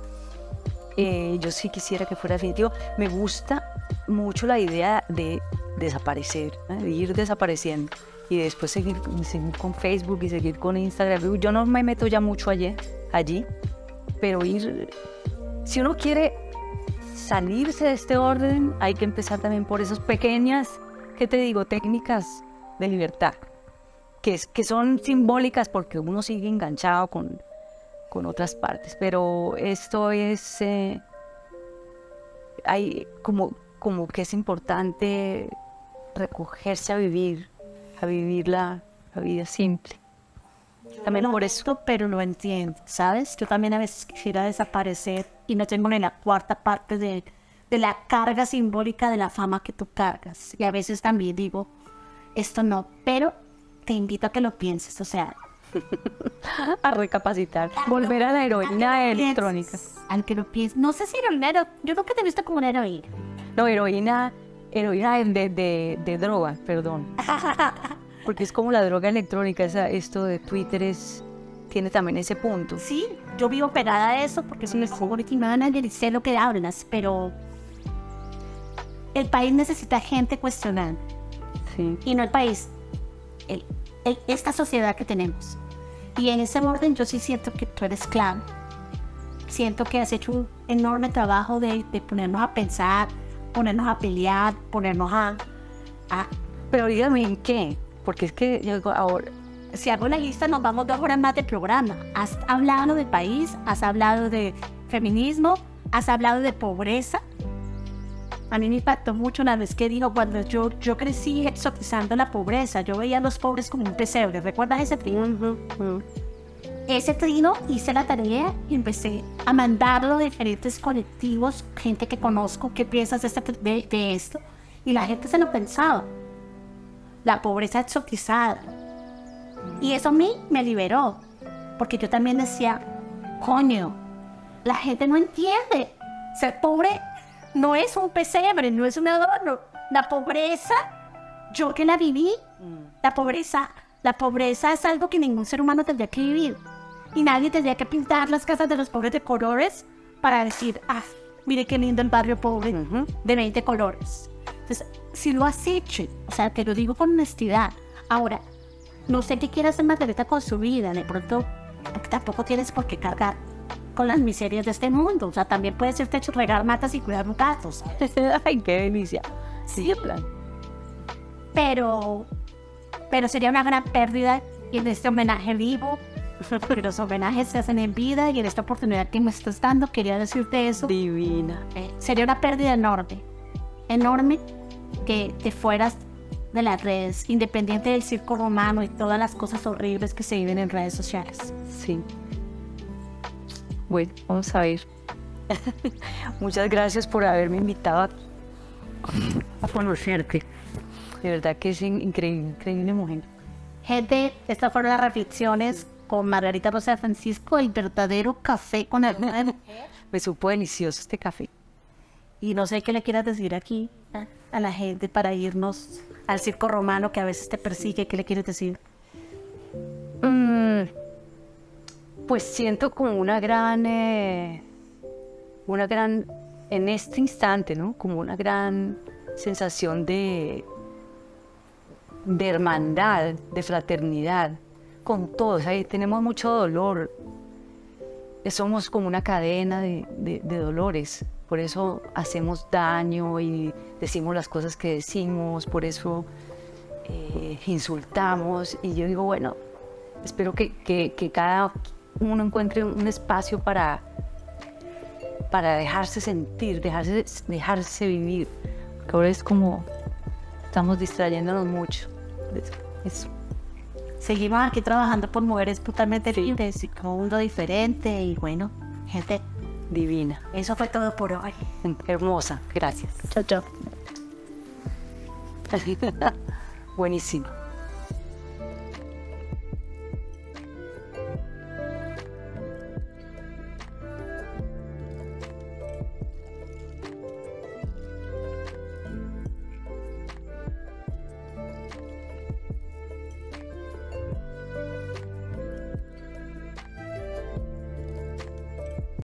Yo sí quisiera que fuera definitivo. Me gusta mucho la idea de desaparecer, de ir desapareciendo y después seguir con Facebook y seguir con Instagram. Yo no me meto ya mucho allí, pero ir... Si uno quiere salirse de este orden, hay que empezar también por esas pequeñas, ¿qué te digo?, técnicas de libertad, que son simbólicas porque uno sigue enganchado con otras partes, pero esto es hay como que es importante recogerse a vivir la vida simple. También por eso, pero lo entiendo, ¿sabes? Yo también a veces quisiera desaparecer y no tengo ni la cuarta parte de la carga simbólica de la fama que tú cargas. Y a veces también digo, esto no, pero te invito a que lo pienses, o sea, A recapacitar, volver a la heroína electrónica. al que lo pienses. No sé si heroína, yo nunca te he visto como una heroína. No, heroína de droga, perdón. Porque es como la droga electrónica, esto de Twitter tiene también ese punto. Sí, yo vivo pegada a eso porque soy community manager y sé lo que hablas, pero el país necesita gente cuestionando. Sí. Y no el país, esta sociedad que tenemos. Y en ese orden yo sí siento que tú eres clave. Siento que has hecho un enorme trabajo de ponernos a pensar, ponernos a pelear, ponernos a... Pero dígame en qué, porque es que yo digo ahora... Si hago la lista nos vamos 2 horas más de programa. Has hablado del país, has hablado de feminismo, has hablado de pobreza. A mí me impactó mucho la vez que dijo, cuando yo crecí exotizando la pobreza, yo veía a los pobres como un pesebre. ¿Recuerdas ese trino? Ese trino hice la tarea y empecé a mandarlo a diferentes colectivos, gente que conozco, ¿qué piensas de esto? Y la gente se lo pensaba. La pobreza exotizada. Y eso a mí me liberó, porque yo también decía, coño, la gente no entiende. Ser pobre no es un pesebre, no es un adorno. La pobreza, yo que la viví, la pobreza es algo que ningún ser humano tendría que vivir. Y nadie tendría que pintar las casas de los pobres de colores para decir, mire qué lindo el barrio pobre de 20 colores. Entonces, si lo has hecho, o sea, te lo digo con honestidad. Ahora, no sé qué quiere hacer Margarita con su vida, de pronto, porque tampoco tienes por qué cargar con las miserias de este mundo. O sea, también puedes irte a regar matas y cuidar gatos. Ay, qué delicia. Sí, en plan. Pero sería una gran pérdida en este homenaje vivo, porque los homenajes se hacen en vida y en esta oportunidad que me estás dando, quería decirte eso. Divina. Sería una pérdida enorme que te fueras de las redes, independiente del circo romano y todas las cosas horribles que se viven en redes sociales. Sí. Bueno, vamos a ver. Muchas gracias por haberme invitado a conocerte. De verdad que es increíble mujer. Gente, estas fueron las reflexiones con Margarita Rosa de Francisco, el verdadero café con el... Me supo delicioso este café. Y no sé qué le quieras decir aquí a la gente para irnos al circo romano que a veces te persigue. ¿Qué le quieres decir? Pues siento como una gran, en este instante, ¿no? Como una gran sensación de hermandad, de fraternidad, con todos. Ahí tenemos mucho dolor. Somos como una cadena de dolores. Por eso hacemos daño y decimos las cosas que decimos, por eso insultamos. Y yo digo, bueno, espero que cada uno encuentre un espacio para dejarse sentir, dejarse vivir. Porque ahora es como estamos distrayéndonos mucho. Eso. Seguimos aquí trabajando por mujeres totalmente libres y con un mundo diferente. Y bueno, gente divina. Eso fue todo por hoy. Hermosa, gracias. Chao, chao. Buenísimo.